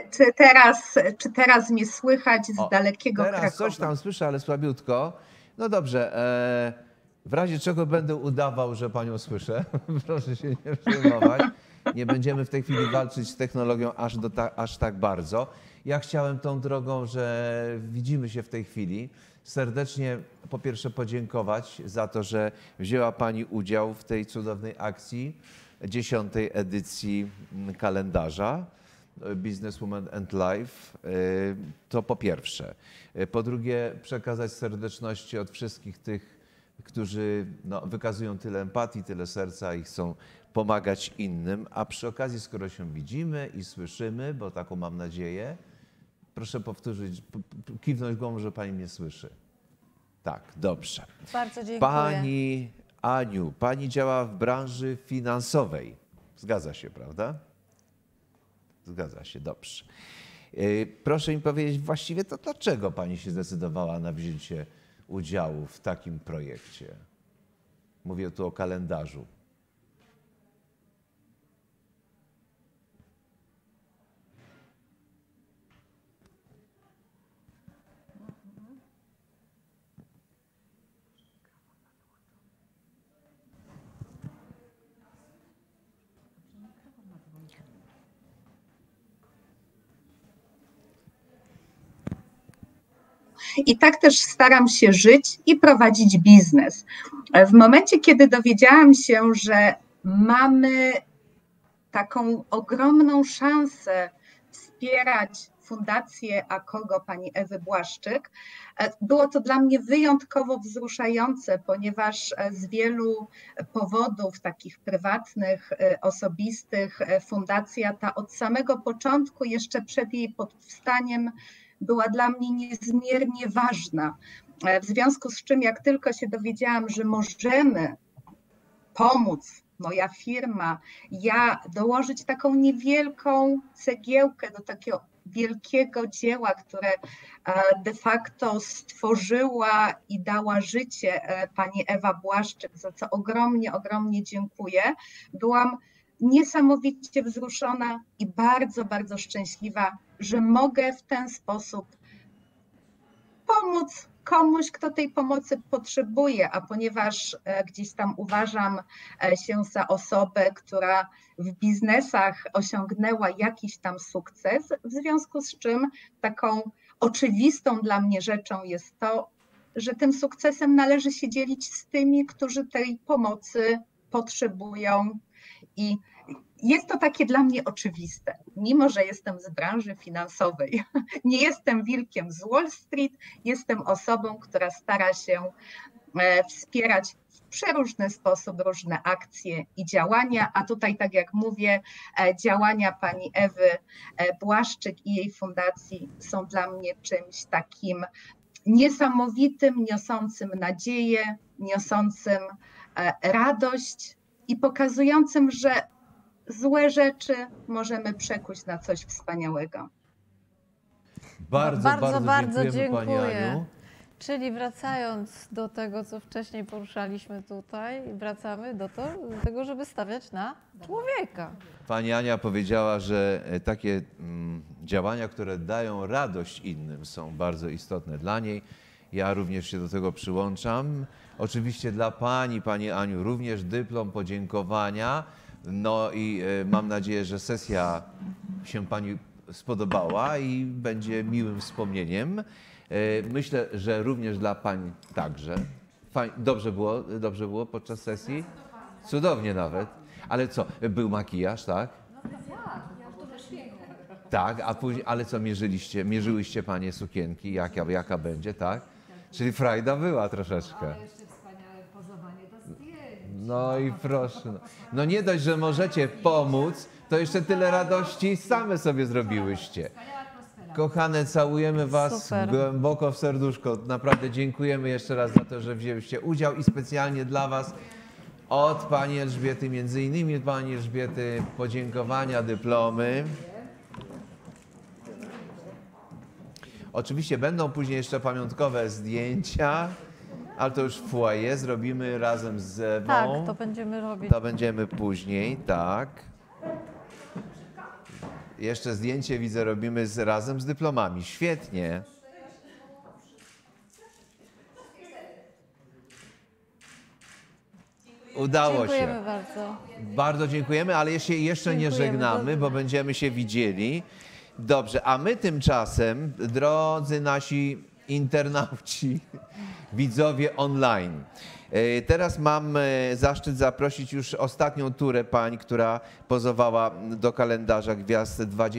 Czy teraz mnie słychać z dalekiego Teraz Krakowa? coś tam słyszę, ale słabiutko. No dobrze. W razie czego będę udawał, że panią słyszę. Proszę się nie przejmować. Nie będziemy w tej chwili walczyć z technologią aż tak bardzo. Ja chciałem tą drogą, że widzimy się w tej chwili, serdecznie po pierwsze podziękować za to, że wzięła pani udział w tej cudownej akcji 10. edycji kalendarza Businesswoman and Life. To po pierwsze. Po drugie, przekazać serdeczności od wszystkich tych, którzy wykazują tyle empatii, tyle serca i chcą pomagać innym. A przy okazji, skoro się widzimy i słyszymy, bo taką mam nadzieję, proszę powtórzyć, kiwnąć głową, że pani mnie słyszy. Tak, dobrze. Bardzo dziękuję. Pani Aniu, pani działa w branży finansowej. Zgadza się, prawda? Zgadza się, dobrze. Proszę mi powiedzieć właściwie to, dlaczego pani się zdecydowała na wzięcie udziału w takim projekcie? Mówię tu o kalendarzu. I tak też staram się żyć i prowadzić biznes. W momencie, kiedy dowiedziałam się, że mamy taką ogromną szansę wspierać Fundację AKOGO pani Ewy Błaszczyk, było to dla mnie wyjątkowo wzruszające, ponieważ z wielu powodów takich prywatnych, osobistych, fundacja ta od samego początku, jeszcze przed jej powstaniem, była dla mnie niezmiernie ważna. W związku z czym, jak tylko się dowiedziałam, że możemy pomóc moja firma, ja dołożyć taką niewielką cegiełkę do takiego wielkiego dzieła, które de facto stworzyła i dała życie pani Ewa Błaszczyk, za co ogromnie, ogromnie dziękuję. Byłam niesamowicie wzruszona i bardzo, bardzo szczęśliwa, że mogę w ten sposób pomóc komuś, kto tej pomocy potrzebuje, a ponieważ gdzieś tam uważam się za osobę, która w biznesach osiągnęła jakiś tam sukces, w związku z czym taką oczywistą dla mnie rzeczą jest to, że tym sukcesem należy się dzielić z tymi, którzy tej pomocy potrzebują i jest to takie dla mnie oczywiste, mimo że jestem z branży finansowej. Nie jestem wilkiem z Wall Street, jestem osobą, która stara się wspierać w przeróżny sposób różne akcje i działania, a tutaj, tak jak mówię, działania pani Ewy Błaszczyk i jej fundacji są dla mnie czymś takim niesamowitym, niosącym nadzieję, niosącym radość i pokazującym, że złe rzeczy możemy przekuć na coś wspaniałego. Bardzo dziękujemy pani Aniu. Czyli wracając do tego, co wcześniej poruszaliśmy tutaj, wracamy do tego, żeby stawiać na człowieka. Pani Ania powiedziała, że takie działania, które dają radość innym, są bardzo istotne dla niej. Ja również się do tego przyłączam. Oczywiście dla pani Aniu, również dyplom podziękowania. No i mam nadzieję, że sesja się pani spodobała i będzie miłym wspomnieniem. Myślę, że również dla pań także. Dobrze było podczas sesji? Cudownie nawet. Ale co, był makijaż, tak? Tak, a później, ale co, mierzyłyście panie sukienki, jaka będzie, tak? Czyli frajda była troszeczkę. No i proszę. No nie dość, że możecie pomóc, to jeszcze tyle radości same sobie zrobiłyście. Kochane, całujemy was głęboko w serduszko. Naprawdę dziękujemy jeszcze raz za to, że wzięłyście udział i specjalnie dla was od pani Elżbiety, między innymi pani Elżbiety, podziękowania, dyplomy. Oczywiście będą później jeszcze pamiątkowe zdjęcia, ale to już w foyer zrobimy razem z Ewą. Tak, to będziemy robić. To będziemy później, tak. Jeszcze zdjęcie, widzę, robimy razem z dyplomami. Świetnie. Udało Dziękujemy się. bardzo. Bardzo dziękujemy, ale jeszcze nie żegnamy, bo będziemy się widzieli. Dobrze, a my tymczasem, drodzy nasi internauci, widzowie online, teraz mam zaszczyt zaprosić już ostatnią turę pań, która pozowała do kalendarza Gwiazd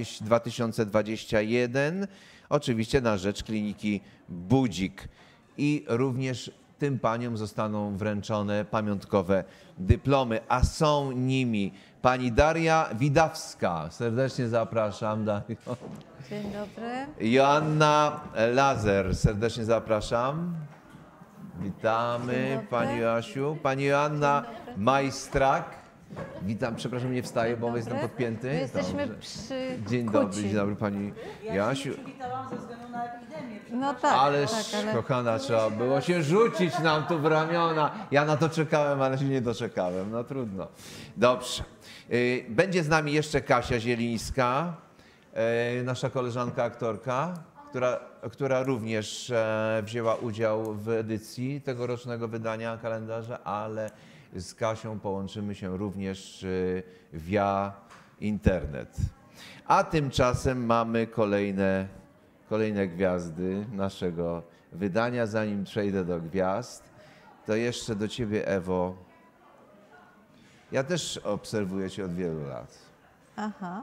2021, oczywiście na rzecz kliniki Budzik. I również tym paniom zostaną wręczone pamiątkowe dyplomy, a są nimi pani Daria Widawska. Serdecznie zapraszam, Dario. Dzień dobry. Joanna Lazer, serdecznie zapraszam. Witamy pani Joasiu. Pani Joanna Majstrak. Witam, przepraszam, nie wstaję, bo jestem podpięty. My jesteśmy przy Dzień dobry pani Joasiu. Przywitałam ze względu na epidemię. No tak, Ależ, tak, kochana, trzeba było się rzucić nam tu w ramiona. Ja na to czekałem, ale się nie doczekałem. No trudno. Dobrze. Będzie z nami jeszcze Kasia Zielińska, nasza koleżanka aktorka, która również wzięła udział w edycji tegorocznego wydania kalendarza, ale z Kasią połączymy się również via internet. A tymczasem mamy kolejne gwiazdy naszego wydania. Zanim przejdę do gwiazd, to jeszcze do ciebie, Ewo. Ja też obserwuję cię od wielu lat. Aha.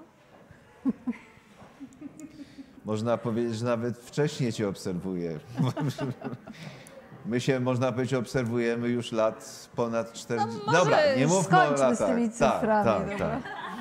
Można powiedzieć, że nawet wcześniej cię obserwuję. My się, można powiedzieć, obserwujemy już lat ponad 40. No dobra, nie mówmy o latach. Z tymi cyframi. Tak.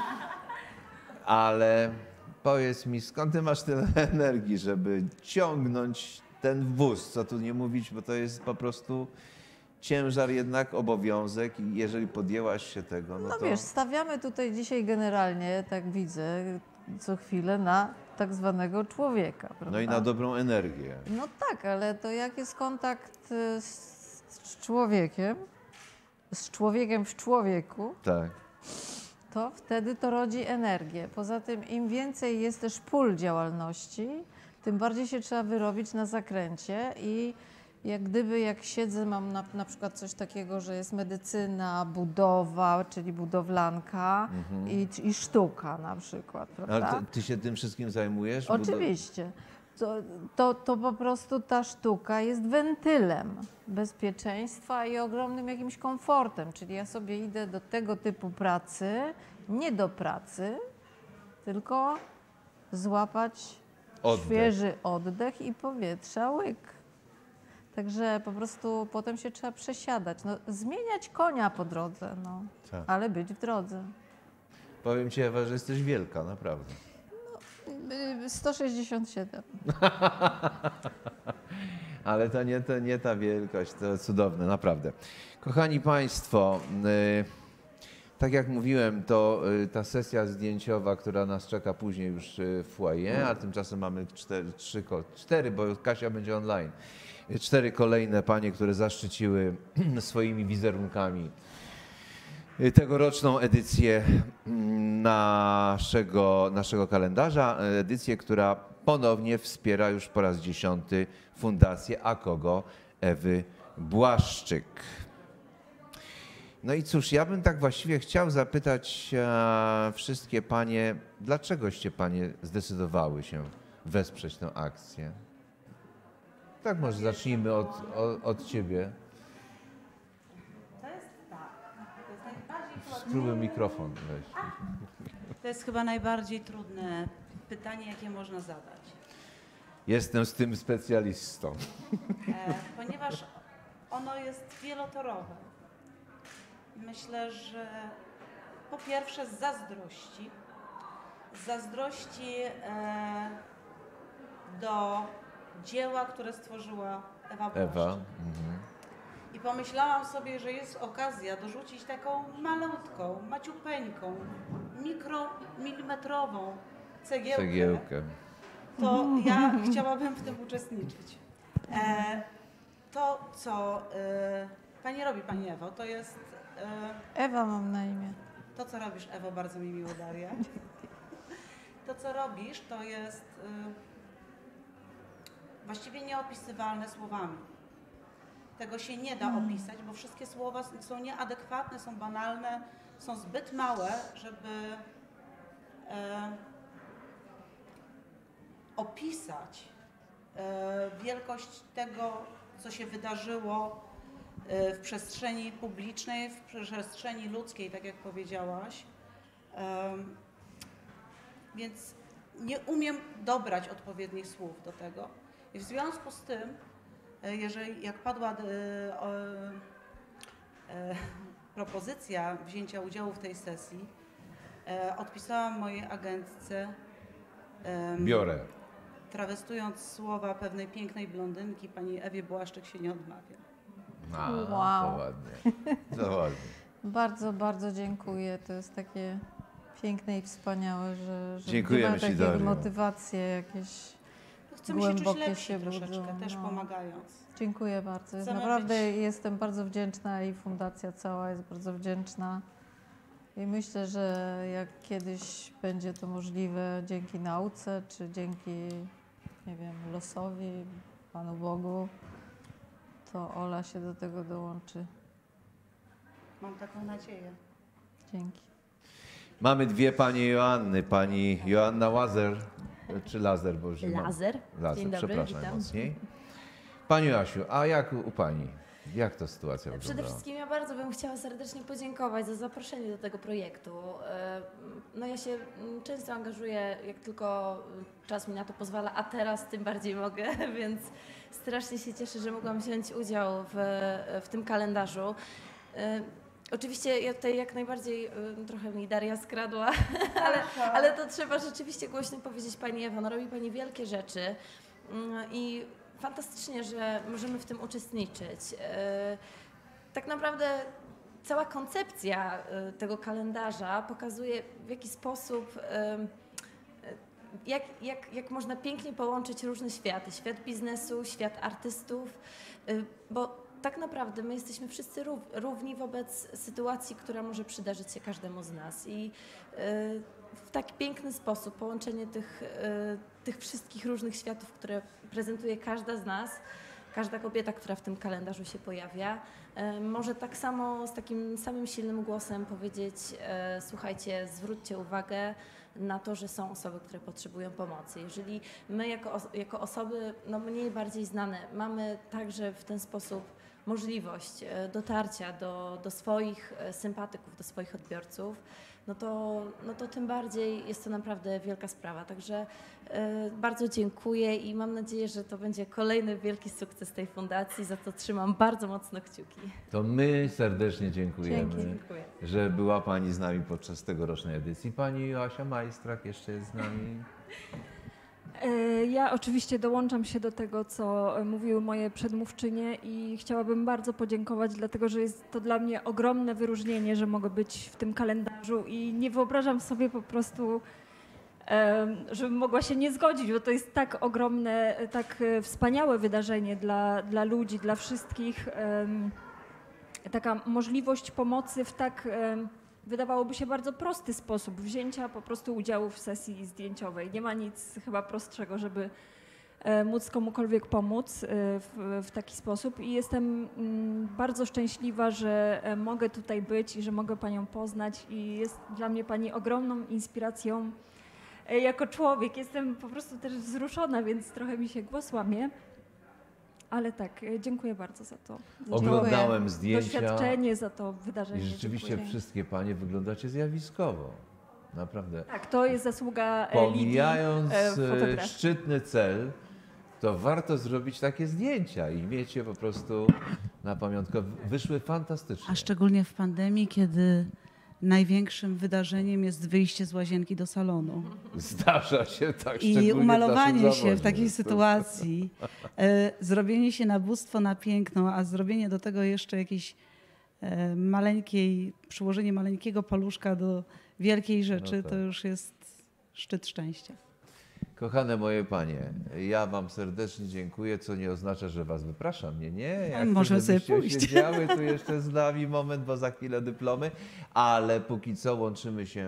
Ale powiedz mi, skąd ty masz tyle energii, żeby ciągnąć ten wóz, co tu nie mówić, bo to jest po prostu ciężar jednak, obowiązek i jeżeli podjęłaś się tego, no No to... wiesz, stawiamy tutaj dzisiaj generalnie, tak widzę, co chwilę na tak zwanego człowieka, prawda? No i na dobrą energię. No tak, ale to jak jest kontakt z człowiekiem w człowieku, Tak. to wtedy to rodzi energię. Poza tym im więcej jest też pól działalności, tym bardziej się trzeba wyrobić na zakręcie i jak siedzę, mam na przykład coś takiego, że jest medycyna, budowa, czyli budowlanka i sztuka na przykład, prawda? Ale ty się tym wszystkim zajmujesz? Oczywiście. To po prostu ta sztuka jest wentylem bezpieczeństwa i ogromnym jakimś komfortem. Czyli ja sobie idę do tego typu pracy, nie do pracy, tylko złapać świeży oddech i powietrza łyk. Także po prostu potem się trzeba przesiadać. No, zmieniać konia po drodze, no, Tak. ale być w drodze. Powiem ci, Ewa, że jesteś wielka, naprawdę. 167. Ale to nie ta wielkość, to cudowne, naprawdę. Kochani Państwo, tak jak mówiłem, to ta sesja zdjęciowa, która nas czeka później już w foyer, a tymczasem mamy cztery, bo Kasia będzie online. 4 kolejne panie, które zaszczyciły swoimi wizerunkami tegoroczną edycję naszego kalendarza. Edycję, która ponownie wspiera już po raz 10. Fundację A Kogo Ewy Błaszczyk. No i cóż, ja bym tak właściwie chciał zapytać wszystkie panie, dlaczegoście panie zdecydowały się wesprzeć tę akcję? Tak, może zacznijmy od ciebie. To jest tak. To jest najbardziej Spróbuj mikrofon weź. To jest chyba najbardziej trudne pytanie, jakie można zadać. Jestem z tym specjalistą. Ponieważ ono jest wielotorowe. Myślę, że po pierwsze z zazdrości do dzieła, które stworzyła Ewa Błaszczyk. I pomyślałam sobie, że jest okazja dorzucić taką malutką, maciupeńką, mikromilimetrową cegiełkę. To ja chciałabym w tym uczestniczyć. To, co pani robi, pani Ewo, to jest... Ewa mam na imię. To, co robisz, Ewo, bardzo mi miło, Daria. To, co robisz, to jest właściwie nieopisywalne słowami. Tego się nie da opisać, bo wszystkie słowa są nieadekwatne, są banalne, są zbyt małe, żeby opisać wielkość tego, co się wydarzyło w przestrzeni publicznej, w przestrzeni ludzkiej, tak jak powiedziałaś. Więc nie umiem dobrać odpowiednich słów do tego. I w związku z tym, jak padła propozycja wzięcia udziału w tej sesji, odpisałam mojej agentce, Biorę. trawestując słowa pewnej pięknej blondynki, pani Ewie Błaszczyk się nie odmawia. Wow. To ładnie. To ładnie. Bardzo, bardzo dziękuję. To jest takie piękne i wspaniałe, że Dziękujemy ci, takie Dario. motywacje jakieś Chcemy się czuć głębokie lepsi się troszeczkę, budzą. też pomagając. Dziękuję bardzo. Chcemy Naprawdę być- jestem bardzo wdzięczna i fundacja cała jest bardzo wdzięczna. I myślę, że jak kiedyś będzie to możliwe dzięki nauce, czy dzięki, nie wiem, losowi, Panu Bogu, to Ola się do tego dołączy. Mam taką nadzieję. Dzięki. Mamy dwie panie Joanny. Pani Joanna Łazer, czy Lazer, bo już nie mam. Lazer. Dzień dobry, przepraszam witam. mocniej. Pani Joasiu, a jak u pani? Jak ta sytuacja Przede wyglądała? wszystkim ja bardzo bym chciała serdecznie podziękować za zaproszenie do tego projektu. No ja się często angażuję, jak tylko czas mi na to pozwala, a teraz tym bardziej mogę, więc strasznie się cieszę, że mogłam wziąć udział w tym kalendarzu. Oczywiście ja tutaj jak najbardziej, trochę mi Daria skradła, ale to trzeba rzeczywiście głośno powiedzieć Pani Ewo, no robi Pani wielkie rzeczy i fantastycznie, że możemy w tym uczestniczyć. tak naprawdę cała koncepcja tego kalendarza pokazuje, w jaki sposób, jak można pięknie połączyć różne światy. Świat biznesu, świat artystów, bo tak naprawdę my jesteśmy wszyscy równi wobec sytuacji, która może przydarzyć się każdemu z nas. I w taki piękny sposób połączenie tych wszystkich różnych światów, które prezentuje każda z nas, każda kobieta, która w tym kalendarzu się pojawia, może tak samo z takim samym silnym głosem powiedzieć: słuchajcie, zwróćcie uwagę na to, że są osoby, które potrzebują pomocy. Jeżeli my jako osoby mniej bardziej znane mamy także w ten sposób możliwość dotarcia do swoich sympatyków, do swoich odbiorców, no to tym bardziej jest to naprawdę wielka sprawa. Także bardzo dziękuję i mam nadzieję, że to będzie kolejny wielki sukces tej fundacji. Za to trzymam bardzo mocno kciuki. To my serdecznie dziękujemy, Dziękuję. że była Pani z nami podczas tegorocznej edycji. Pani Joasia Majstrak jeszcze jest z nami. Ja oczywiście dołączam się do tego, co mówiły moje przedmówczynie i chciałabym bardzo podziękować, dlatego że jest to dla mnie ogromne wyróżnienie, że mogę być w tym kalendarzu i nie wyobrażam sobie po prostu, żebym mogła się nie zgodzić, bo to jest tak ogromne, tak wspaniałe wydarzenie dla ludzi, dla wszystkich. Taka możliwość pomocy w tak, wydawałoby się, bardzo prosty sposób wzięcia po prostu udziału w sesji zdjęciowej. Nie ma nic chyba prostszego, żeby móc komukolwiek pomóc w taki sposób i jestem bardzo szczęśliwa, że mogę tutaj być i że mogę Panią poznać i jest dla mnie Pani ogromną inspiracją jako człowiek. Jestem po prostu też wzruszona, więc trochę mi się głos łamie. Ale tak, dziękuję bardzo za to. Oglądałem zdjęcia. Doświadczenie, za to wydarzenie. I rzeczywiście dziękuję. wszystkie Panie wyglądacie zjawiskowo. Naprawdę. Tak, to jest zasługa Pomijając Lidii, szczytny cel, to warto zrobić takie zdjęcia i mieć je po prostu na pamiątkę. Wyszły fantastycznie. A szczególnie w pandemii, kiedy największym wydarzeniem jest wyjście z łazienki do salonu. Zdarza się tak. I umalowanie się zawodzie. w takiej sytuacji, zrobienie się na bóstwo, na piękno, a zrobienie do tego jeszcze jakiejś przyłożenie maleńkiego paluszka do wielkiej rzeczy, No tak. to już jest szczyt szczęścia. Kochane moje Panie, ja Wam serdecznie dziękuję, co nie oznacza, że Was wypraszam. Nie. Jak Możemy chcę, sobie żebyście pójść. siedziały tu jeszcze z nami moment, bo za chwilę dyplomy, ale póki co łączymy się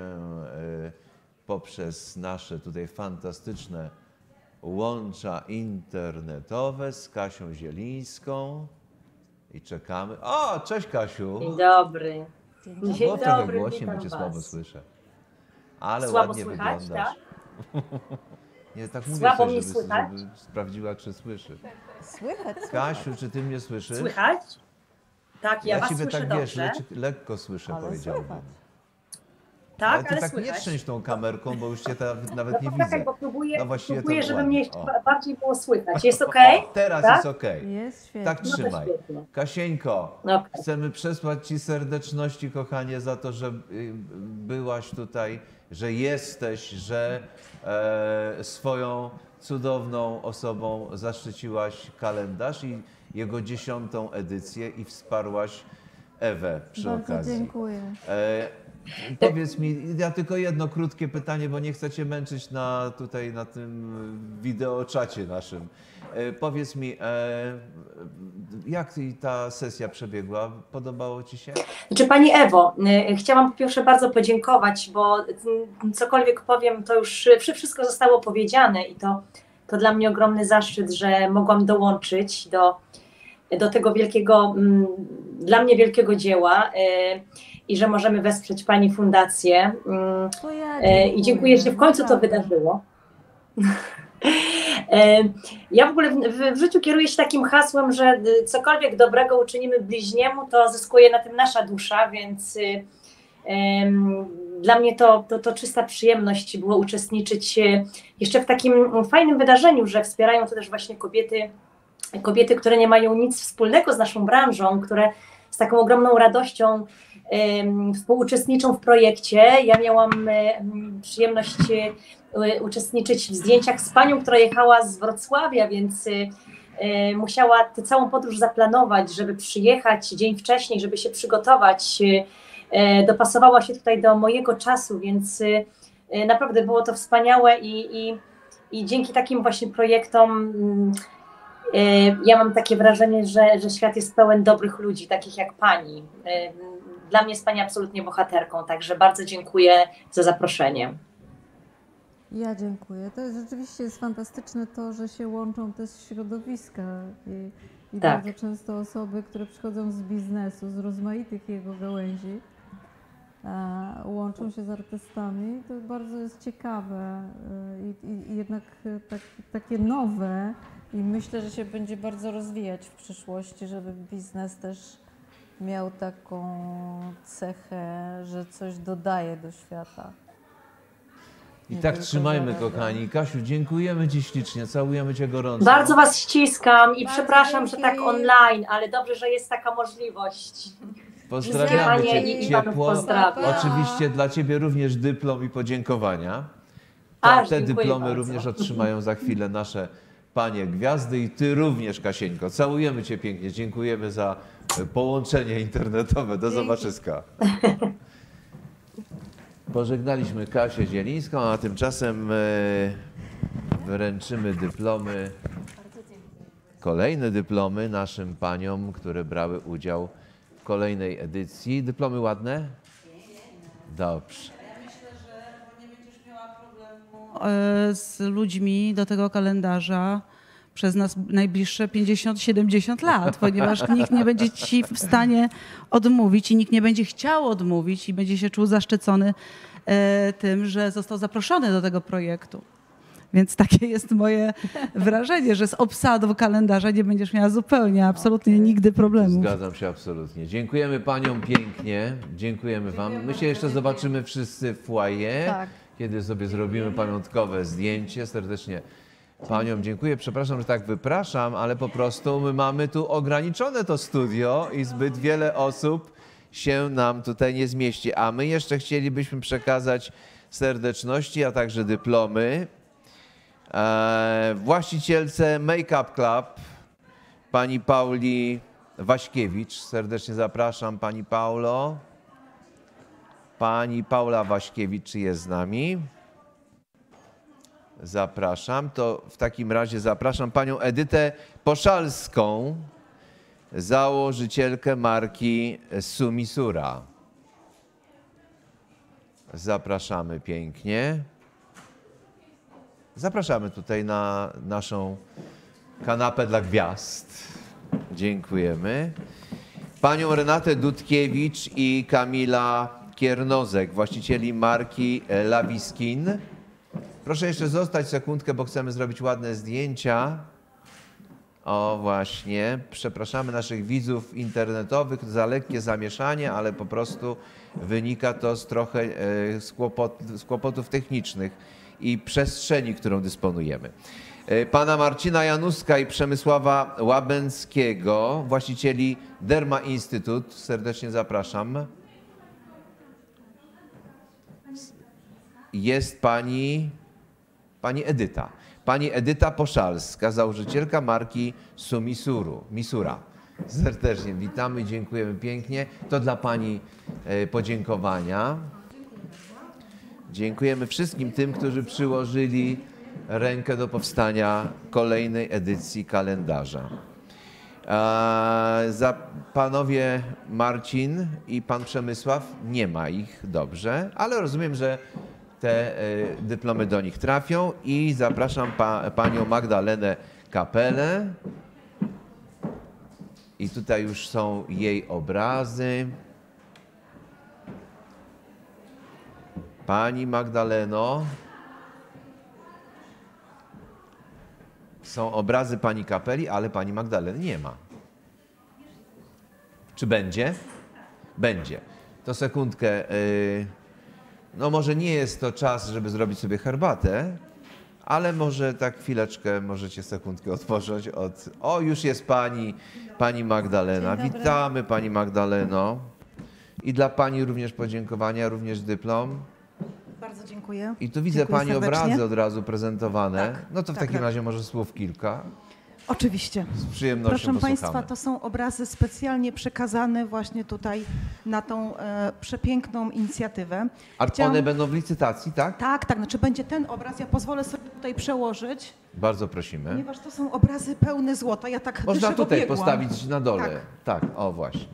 poprzez nasze tutaj fantastyczne łącza internetowe z Kasią Zielińską i czekamy. O, cześć Kasiu. Dzień dobry. Dzień Mów trochę dobry, głośniej, bo witam Cię was. słabo słyszę. Ale Słabo ładnie słychać, wyglądasz. tak? Nie, tak mówię Słabo sobie, mnie żeby słychać? sprawdziła, czy słyszy. Słychać. Kasiu, czy Ty mnie słyszysz? Słychać? Tak, ja was Ciebie słyszę tak dobrze. lekko słyszę, Ale powiedziałbym. słychać. Tak, ale Ty ale tak słychać. nie trzęść tą kamerką, bo już Cię nawet nie Poczekaj, widzę. bo próbuję, No właściwie próbuję to żeby ładnie. mnie jeszcze O. bardziej było słychać. Jest okej? O, teraz tak? jest okej. Jest świetnie. Tak No to trzymaj. świetnie. Kasieńko, Okej. chcemy przesłać Ci serdeczności, kochanie, za to, że byłaś tutaj, że jesteś, że swoją cudowną osobą zaszczyciłaś kalendarz i jego 10. edycję i wsparłaś Ewę przy Bardzo okazji. dziękuję. Powiedz mi, ja tylko jedno krótkie pytanie, bo nie chcę Cię męczyć tutaj na tym wideoczacie naszym. Powiedz mi, jak ta sesja przebiegła? Podobało Ci się? Znaczy Pani Ewo, chciałam po pierwsze bardzo podziękować, bo cokolwiek powiem, to już wszystko zostało powiedziane i to dla mnie ogromny zaszczyt, że mogłam dołączyć do tego wielkiego, dla mnie wielkiego dzieła i że możemy wesprzeć Pani fundację. To ja dziękuję. I dziękuję, że w końcu to wydarzyło. Ja w ogóle w życiu kieruję się takim hasłem, że cokolwiek dobrego uczynimy bliźniemu, to zyskuje na tym nasza dusza, więc dla mnie to czysta przyjemność było uczestniczyć jeszcze w takim fajnym wydarzeniu, że wspierają to też właśnie kobiety, które nie mają nic wspólnego z naszą branżą, które z taką ogromną radością współuczestniczą w projekcie. Ja miałam przyjemność uczestniczyć w zdjęciach z panią, która jechała z Wrocławia, więc musiała tę całą podróż zaplanować, żeby przyjechać dzień wcześniej, żeby się przygotować. Dopasowała się tutaj do mojego czasu, więc naprawdę było to wspaniałe i dzięki takim właśnie projektom ja mam takie wrażenie, że świat jest pełen dobrych ludzi, takich jak pani. Dla mnie jest pani absolutnie bohaterką, także bardzo dziękuję za zaproszenie. Ja dziękuję. To jest rzeczywiście jest fantastyczne to, że się łączą te środowiska i Tak. bardzo często osoby, które przychodzą z biznesu, z rozmaitych jego gałęzi, łączą się z artystami. To bardzo jest ciekawe i jednak takie nowe i myślę, że się będzie bardzo rozwijać w przyszłości, żeby biznes też miał taką cechę, że coś dodaje do świata. I tak trzymajmy, kochani. Kasiu, dziękujemy Ci ślicznie, całujemy Cię gorąco. Bardzo Was ściskam i przepraszam, że tak online, ale dobrze, że jest taka możliwość. Pozdrawiamy Cię ciepło. Pozdrawiam. Oczywiście dla Ciebie również dyplom i podziękowania. Te dyplomy bardzo. również otrzymają za chwilę nasze panie gwiazdy i Ty również, Kasieńko. Całujemy Cię pięknie. Dziękujemy za połączenie internetowe. Do zobaczyska. Pożegnaliśmy Kasię Zielińską, a tymczasem wręczymy dyplomy, kolejne dyplomy naszym paniom, które brały udział w kolejnej edycji. Dyplomy ładne? Dobrze. Z ludźmi do tego kalendarza przez nas najbliższe 50-70 lat, ponieważ nikt nie będzie ci w stanie odmówić i nikt nie będzie chciał odmówić i będzie się czuł zaszczycony tym, że został zaproszony do tego projektu. Więc takie jest moje wrażenie, że z obsadą kalendarza nie będziesz miała zupełnie, absolutnie nigdy problemu. Zgadzam się absolutnie. Dziękujemy paniom pięknie. Dziękujemy wam. My się jeszcze zobaczymy wszyscy w foyer, Tak. kiedy sobie zrobimy pamiątkowe zdjęcie. Serdecznie paniom dziękuję. Przepraszam, że tak wypraszam, ale po prostu my mamy tu ograniczone to studio i zbyt wiele osób się nam tutaj nie zmieści. A my jeszcze chcielibyśmy przekazać serdeczności, a także dyplomy właścicielce Make Up Club, pani Pauli Waśkiewicz. Serdecznie zapraszam, pani Paulo. Pani Paula Waśkiewicz, czy jest z nami? Zapraszam. To w takim razie zapraszam panią Edytę Poszalską, założycielkę marki Sumisura. Zapraszamy pięknie. Zapraszamy tutaj na naszą kanapę dla gwiazd. Dziękujemy. Panią Renatę Dudkiewicz i Kamila Kiernozek, właścicieli marki Laviskin. Proszę jeszcze zostać sekundkę, bo chcemy zrobić ładne zdjęcia. O właśnie, przepraszamy naszych widzów internetowych za lekkie zamieszanie, ale po prostu wynika to z trochę z kłopotów technicznych i przestrzeni, którą dysponujemy. Pana Marcina Januska i Przemysława Łabęckiego, właścicieli Derma Instytut. Serdecznie zapraszam. Jest pani Edyta. Pani Edyta Poszalska, założycielka marki Sumisura. Serdecznie witamy i dziękujemy pięknie. To dla pani podziękowania. Dziękujemy wszystkim tym, którzy przyłożyli rękę do powstania kolejnej edycji kalendarza. Panowie Marcin i pan Przemysław, nie ma ich, dobrze, ale rozumiem, że te dyplomy do nich trafią i zapraszam panią Magdalenę Kapelę. I tutaj już są jej obrazy. Pani Magdaleno. Są obrazy pani Kapeli, ale pani Magdaleny nie ma. Czy będzie? Będzie. To sekundkę. No może nie jest to czas, żeby zrobić sobie herbatę, ale może tak chwileczkę, możecie sekundkę odpocząć od... O, już jest pani Magdalena. Witamy pani Magdaleno. I dla pani również podziękowania, również dyplom. Bardzo dziękuję. I tu widzę Dziękuję pani serdecznie. obrazy od razu prezentowane. Tak, No to w tak, takim tak. razie może słów kilka. Oczywiście. Z przyjemnością Proszę posłuchamy. Państwa, to są obrazy specjalnie przekazane właśnie tutaj na tą przepiękną inicjatywę. A one będą w licytacji, tak? Tak, znaczy będzie ten obraz, ja pozwolę sobie tutaj przełożyć, Bardzo prosimy. ponieważ to są obrazy pełne złota. Ja tak Można dyszę, bo tutaj biegłam. postawić na dole. Tak, o właśnie.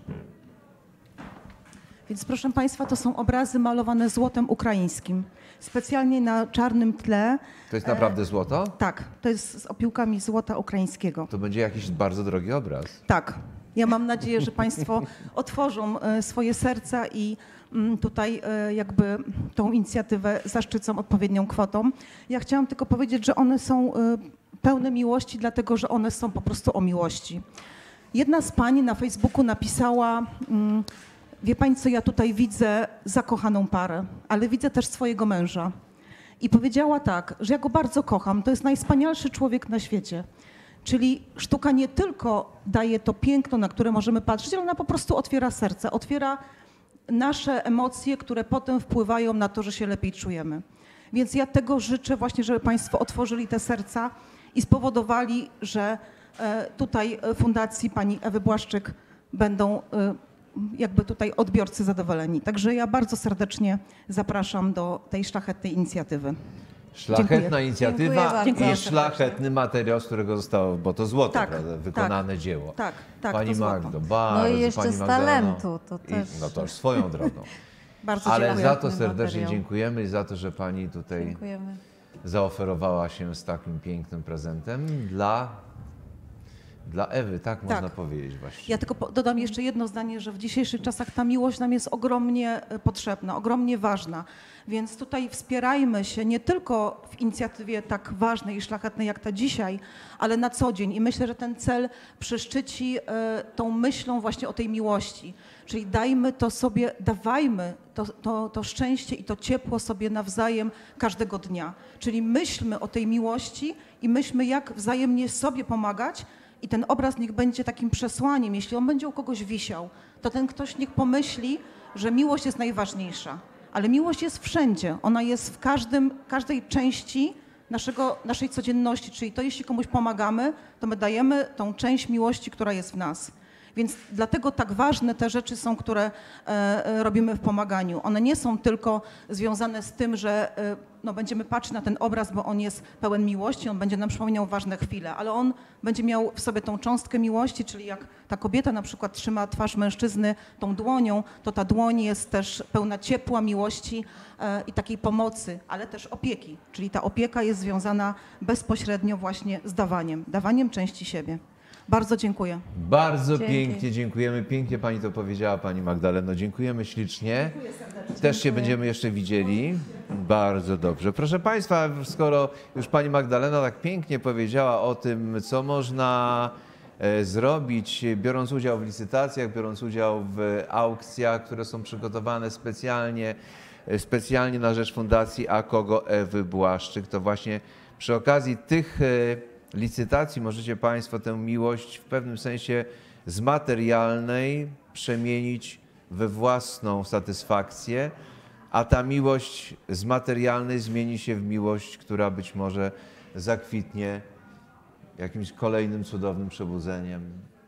Więc proszę Państwa, to są obrazy malowane złotem ukraińskim. Specjalnie na czarnym tle. To jest naprawdę złoto? Tak, to jest z opiłkami złota ukraińskiego. To będzie jakiś bardzo drogi obraz. Tak. Ja mam nadzieję, że Państwo otworzą swoje serca i tutaj jakby tą inicjatywę zaszczycą odpowiednią kwotą. Ja chciałam tylko powiedzieć, że one są pełne miłości, dlatego że one są po prostu o miłości. Jedna z pań na Facebooku napisała: wie pani co, ja tutaj widzę zakochaną parę, ale widzę też swojego męża. I powiedziała tak, że ja go bardzo kocham, to jest najwspanialszy człowiek na świecie. Czyli sztuka nie tylko daje to piękno, na które możemy patrzeć, ale ona po prostu otwiera serce, otwiera nasze emocje, które potem wpływają na to, że się lepiej czujemy. Więc ja tego życzę właśnie, żeby Państwo otworzyli te serca i spowodowali, że tutaj Fundacji pani Ewy Błaszczyk będą jakby tutaj odbiorcy zadowoleni. Także ja bardzo serdecznie zapraszam do tej szlachetnej inicjatywy. Szlachetna Dziękuję. inicjatywa Dziękuję i szlachetny materiał, z którego zostało, bo to złoto, Tak, prawda, wykonane dzieło. tak, Pani to złoto. Magdo, bardzo No i jeszcze Pani z Magdaleno. talentu, to też. No to swoją drogą. Bardzo Ale dziękuję. za to serdecznie materiał. dziękujemy i za to, że Pani tutaj Dziękujemy. zaoferowała się z takim pięknym prezentem dla Ewy, tak można powiedzieć właśnie. Ja tylko dodam jeszcze jedno zdanie, że w dzisiejszych czasach ta miłość nam jest ogromnie potrzebna, ogromnie ważna. Więc tutaj wspierajmy się nie tylko w inicjatywie tak ważnej i szlachetnej jak ta dzisiaj, ale na co dzień. I myślę, że ten cel przeszczyci tą myślą właśnie o tej miłości. Czyli dajmy to sobie, dawajmy to szczęście i to ciepło sobie nawzajem każdego dnia. Czyli myślmy o tej miłości i myślmy, jak wzajemnie sobie pomagać. I ten obraz niech będzie takim przesłaniem. Jeśli on będzie u kogoś wisiał, to ten ktoś niech pomyśli, że miłość jest najważniejsza. Ale miłość jest wszędzie. Ona jest w każdej części naszej codzienności. Czyli to, jeśli komuś pomagamy, to my dajemy tą część miłości, która jest w nas. Więc dlatego tak ważne te rzeczy są, które robimy w pomaganiu. One nie są tylko związane z tym, że będziemy patrzeć na ten obraz, bo on jest pełen miłości, on będzie nam przypominał ważne chwile, ale on będzie miał w sobie tą cząstkę miłości, czyli jak ta kobieta na przykład trzyma twarz mężczyzny tą dłonią, to ta dłoń jest też pełna ciepła, miłości i takiej pomocy, ale też opieki. Czyli ta opieka jest związana bezpośrednio właśnie z dawaniem części siebie. Bardzo dziękuję. Bardzo Dzięki. pięknie dziękujemy. Pięknie Pani to powiedziała, Pani Magdaleno. Dziękujemy ślicznie. Też się będziemy jeszcze widzieli. Bardzo dobrze. Proszę Państwa, skoro już Pani Magdalena tak pięknie powiedziała o tym, co można zrobić, biorąc udział w licytacjach, biorąc udział w aukcjach, które są przygotowane specjalnie na rzecz Fundacji AKOGO Ewy Błaszczyk, to właśnie przy okazji tych licytacji możecie Państwo tę miłość w pewnym sensie z materialnej przemienić we własną satysfakcję, a ta miłość z materialnej zmieni się w miłość, która być może zakwitnie jakimś kolejnym cudownym przebudzeniem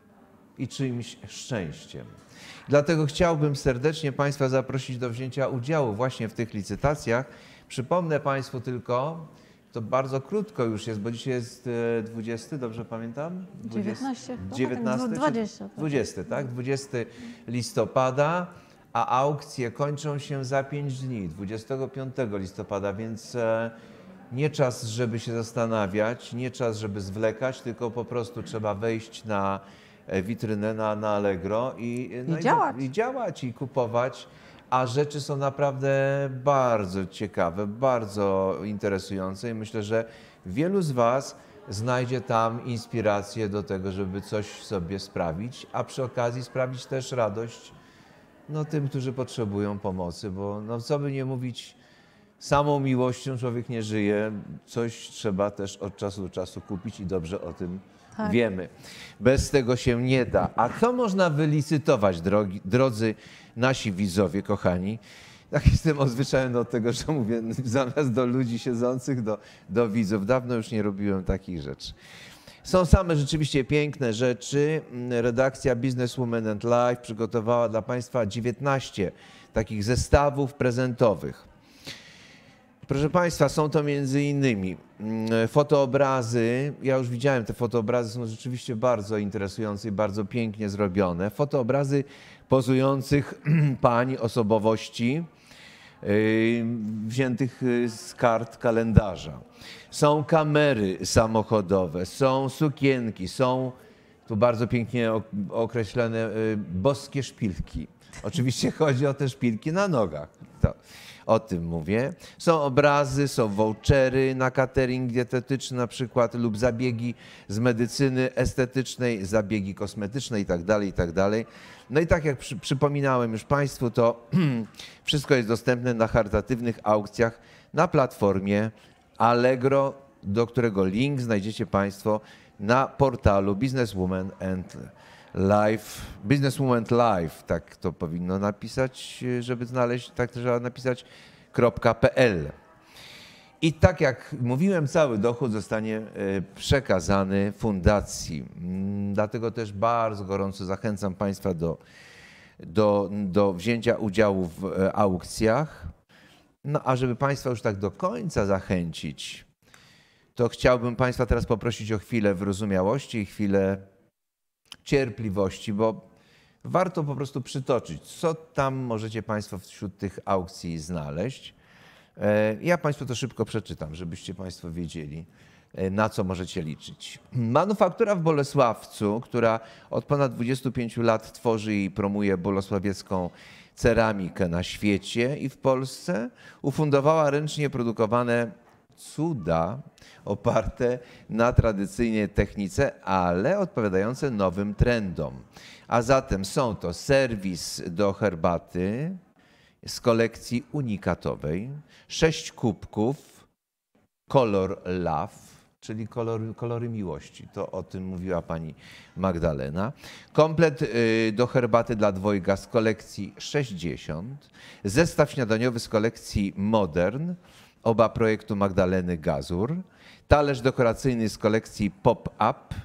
i czyimś szczęściem. Dlatego chciałbym serdecznie Państwa zaprosić do wzięcia udziału właśnie w tych licytacjach. Przypomnę Państwu tylko, to bardzo krótko już jest, bo dzisiaj jest 20, dobrze pamiętam? 19. 19 20. 20, tak? 20 listopada, a aukcje kończą się za 5 dni, 25 listopada, więc nie czas, żeby się zastanawiać, nie czas, żeby zwlekać, tylko po prostu trzeba wejść na witrynę, na Allegro i działać i kupować. A rzeczy są naprawdę bardzo ciekawe, bardzo interesujące i myślę, że wielu z Was znajdzie tam inspirację do tego, żeby coś sobie sprawić, a przy okazji sprawić też radość tym, którzy potrzebują pomocy, bo co by nie mówić, samą miłością człowiek nie żyje, coś trzeba też od czasu do czasu kupić i dobrze o tym wiemy. Bez tego się nie da. A co można wylicytować, drodzy nasi widzowie, kochani? Tak jestem odzwyczajony od tego, że mówię zamiast do ludzi siedzących, do widzów. Dawno już nie robiłem takich rzeczy. Są same rzeczywiście piękne rzeczy. Redakcja Businesswoman and Life przygotowała dla Państwa 19 takich zestawów prezentowych. Proszę Państwa, są to między innymi fotoobrazy. Ja już widziałem, te fotoobrazy są rzeczywiście bardzo interesujące i bardzo pięknie zrobione. Fotoobrazy pozujących pań, osobowości wziętych z kart kalendarza. Są kamery samochodowe, są sukienki, są tu bardzo pięknie określone boskie szpilki. Oczywiście chodzi o te szpilki na nogach. To, o tym mówię. Są obrazy, są vouchery na catering dietetyczny na przykład lub zabiegi z medycyny estetycznej, zabiegi kosmetyczne itd., itd. No i tak jak przypominałem już Państwu, to wszystko jest dostępne na charytatywnych aukcjach na platformie Allegro, do którego link znajdziecie Państwo na portalu Businesswoman and Life. Businesswoman Life, tak to powinno napisać, żeby znaleźć, tak trzeba napisać .pl. I tak jak mówiłem, cały dochód zostanie przekazany fundacji. Dlatego też bardzo gorąco zachęcam Państwa do wzięcia udziału w aukcjach. No a żeby Państwa już tak do końca zachęcić, to chciałbym Państwa teraz poprosić o chwilę wyrozumiałości i chwilę cierpliwości, bo warto po prostu przytoczyć, co tam możecie Państwo wśród tych aukcji znaleźć. Ja Państwu to szybko przeczytam, żebyście Państwo wiedzieli, na co możecie liczyć. Manufaktura w Bolesławcu, która od ponad 25 lat tworzy i promuje bolesławiecką ceramikę na świecie i w Polsce, ufundowała ręcznie produkowane cuda oparte na tradycyjnej technice, ale odpowiadające nowym trendom. A zatem są to serwis do herbaty z kolekcji unikatowej, 6 kubków Color Love, czyli kolory miłości. To o tym mówiła pani Magdalena. Komplet do herbaty dla dwojga z kolekcji 60. Zestaw śniadaniowy z kolekcji Modern, oba projektu Magdaleny Gazur. Talerz dekoracyjny z kolekcji Pop-Up.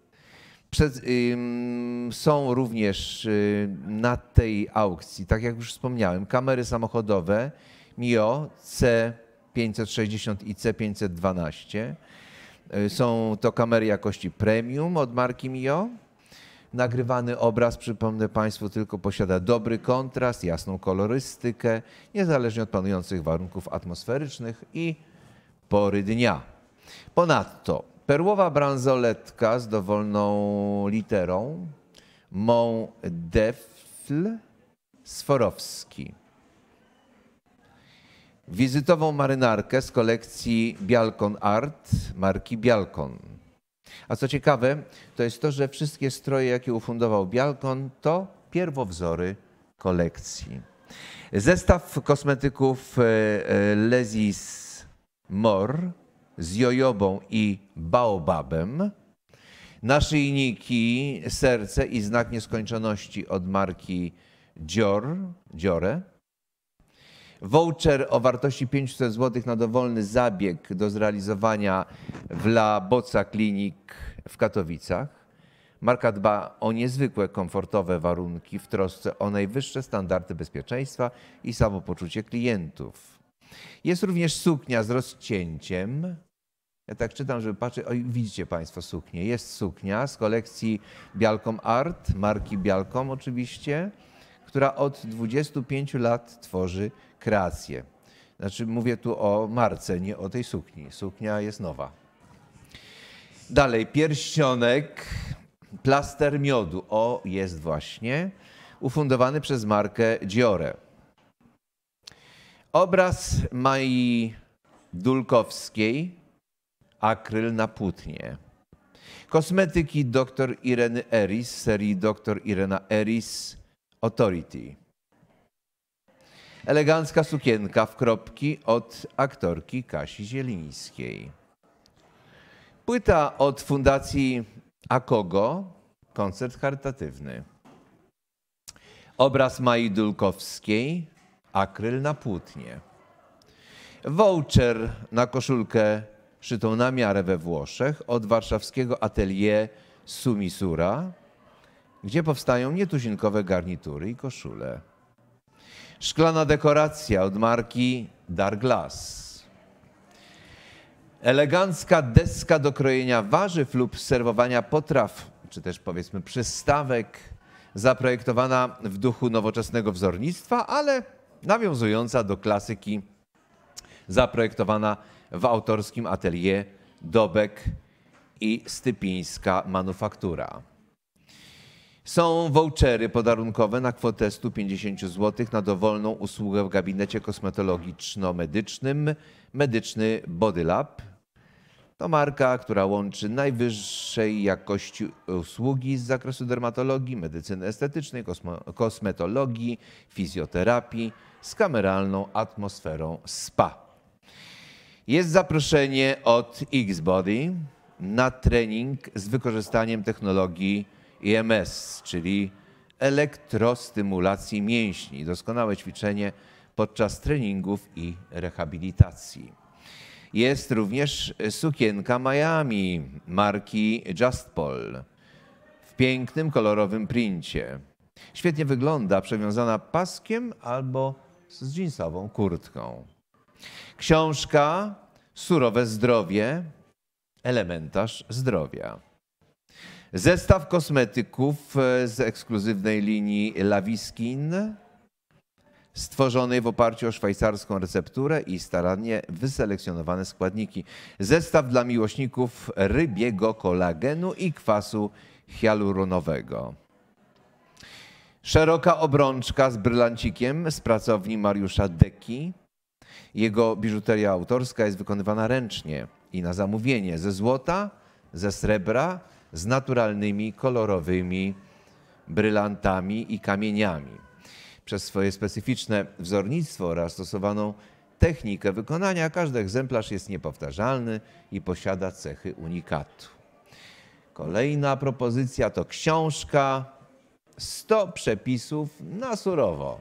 Są również na tej aukcji, tak jak już wspomniałem, kamery samochodowe Mio C560 i C512. Są to kamery jakości premium od marki Mio. Nagrywany obraz, przypomnę Państwu, tylko posiada dobry kontrast, jasną kolorystykę, niezależnie od panujących warunków atmosferycznych i pory dnia. Ponadto perłowa bransoletka z dowolną literą Mont Defl Sforowski. Wizytową marynarkę z kolekcji Bialkon Art marki Bialkon. A co ciekawe, to jest to, że wszystkie stroje, jakie ufundował Bialkon, to pierwowzory kolekcji. Zestaw kosmetyków Lesis More z jojobą i baobabem. Naszyjniki, serce i znak nieskończoności od marki Diore. Voucher o wartości 500 zł na dowolny zabieg do zrealizowania w La Boca Clinic w Katowicach. Marka dba o niezwykłe, komfortowe warunki w trosce o najwyższe standardy bezpieczeństwa i samopoczucie klientów. Jest również suknia z rozcięciem. Ja tak czytam, żeby patrzeć. Oj, widzicie Państwo suknię. Jest suknia z kolekcji Bialkom Art, marki Bialkom oczywiście, która od 25 lat tworzy kreację. Znaczy mówię tu o marce, nie o tej sukni. Suknia jest nowa. Dalej, pierścionek, plaster miodu. O, jest właśnie. Ufundowany przez markę Diore. Obraz Mai Dulkowskiej, akryl na płótnie. Kosmetyki dr Ireny Eris z serii dr Irena Eris Authority. Elegancka sukienka w kropki od aktorki Kasi Zielińskiej. Płyta od Fundacji Akogo, koncert charytatywny. Obraz Mai Dulkowskiej, akryl na płótnie. Voucher na koszulkę szytą na miarę we Włoszech od warszawskiego atelier Sumisura, gdzie powstają nietuzinkowe garnitury i koszule. Szklana dekoracja od marki Darglass. Elegancka deska do krojenia warzyw lub serwowania potraw, czy też powiedzmy przystawek, zaprojektowana w duchu nowoczesnego wzornictwa, ale nawiązująca do klasyki, zaprojektowana w autorskim atelier Dobek i Stypińska Manufaktura. Są vouchery podarunkowe na kwotę 150 zł na dowolną usługę w gabinecie kosmetologiczno-medycznym Medyczny Body Lab. To marka, która łączy najwyższej jakości usługi z zakresu dermatologii, medycyny estetycznej, kosmetologii, fizjoterapii z kameralną atmosferą spa. Jest zaproszenie od X-Body na trening z wykorzystaniem technologii EMS, czyli elektrostymulacji mięśni. Doskonałe ćwiczenie podczas treningów i rehabilitacji. Jest również sukienka Miami marki Just Paul w pięknym, kolorowym princie. Świetnie wygląda, przewiązana paskiem albo z dżinsową kurtką. Książka Surowe zdrowie, elementarz zdrowia. Zestaw kosmetyków z ekskluzywnej linii Laviskin, stworzonej w oparciu o szwajcarską recepturę i starannie wyselekcjonowane składniki. Zestaw dla miłośników rybiego kolagenu i kwasu hialuronowego. Szeroka obrączka z brylancikiem z pracowni Mariusza Deki. Jego biżuteria autorska jest wykonywana ręcznie i na zamówienie ze złota, ze srebra, z naturalnymi, kolorowymi brylantami i kamieniami. Przez swoje specyficzne wzornictwo oraz stosowaną technikę wykonania każdy egzemplarz jest niepowtarzalny i posiada cechy unikatu. Kolejna propozycja to książka 100 przepisów na surowo.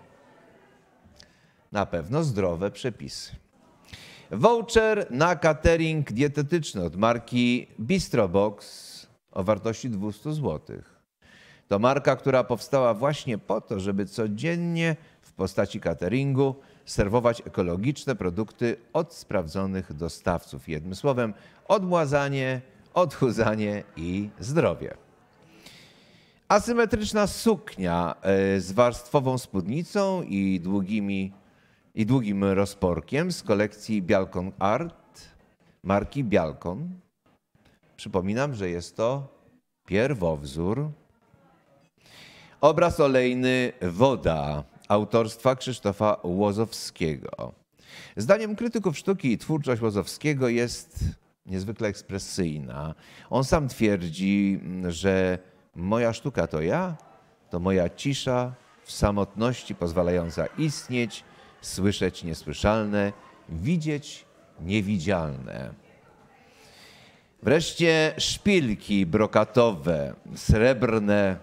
Na pewno zdrowe przepisy. Voucher na catering dietetyczny od marki Bistrobox o wartości 200 zł. To marka, która powstała właśnie po to, żeby codziennie w postaci cateringu serwować ekologiczne produkty od sprawdzonych dostawców. Jednym słowem, odmładzanie, odchudzanie i zdrowie. Asymetryczna suknia z warstwową spódnicą i długim rozporkiem z kolekcji Bialcon Art marki Bialcon. Przypominam, że jest to pierwowzór. Obraz olejny Woda autorstwa Krzysztofa Łozowskiego. Zdaniem krytyków sztuki twórczość Łozowskiego jest niezwykle ekspresyjna. On sam twierdzi, że moja sztuka to ja, to moja cisza w samotności pozwalająca istnieć, słyszeć niesłyszalne, widzieć niewidzialne. Wreszcie szpilki brokatowe, srebrne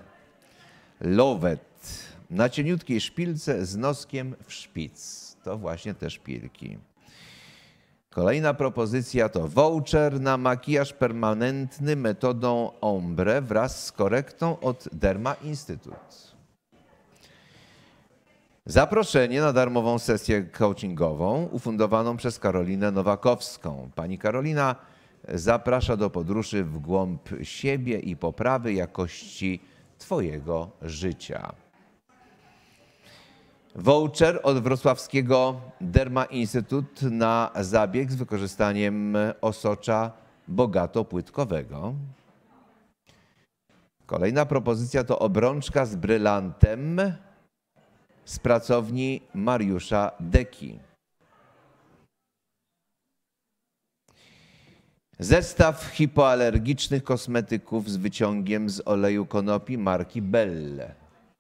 lowet na cieniutkiej szpilce z noskiem w szpic. To właśnie te szpilki. Kolejna propozycja to voucher na makijaż permanentny metodą ombre wraz z korektą od Derma Instytut. Zaproszenie na darmową sesję coachingową ufundowaną przez Karolinę Nowakowską. Pani Karolina zaprasza do podróży w głąb siebie i poprawy jakości Twojego życia. Voucher od wrocławskiego Derma Instytut na zabieg z wykorzystaniem osocza bogato-płytkowego. Kolejna propozycja to obrączka z brylantem z pracowni Mariusza Deki. Zestaw hipoalergicznych kosmetyków z wyciągiem z oleju konopi marki Belle.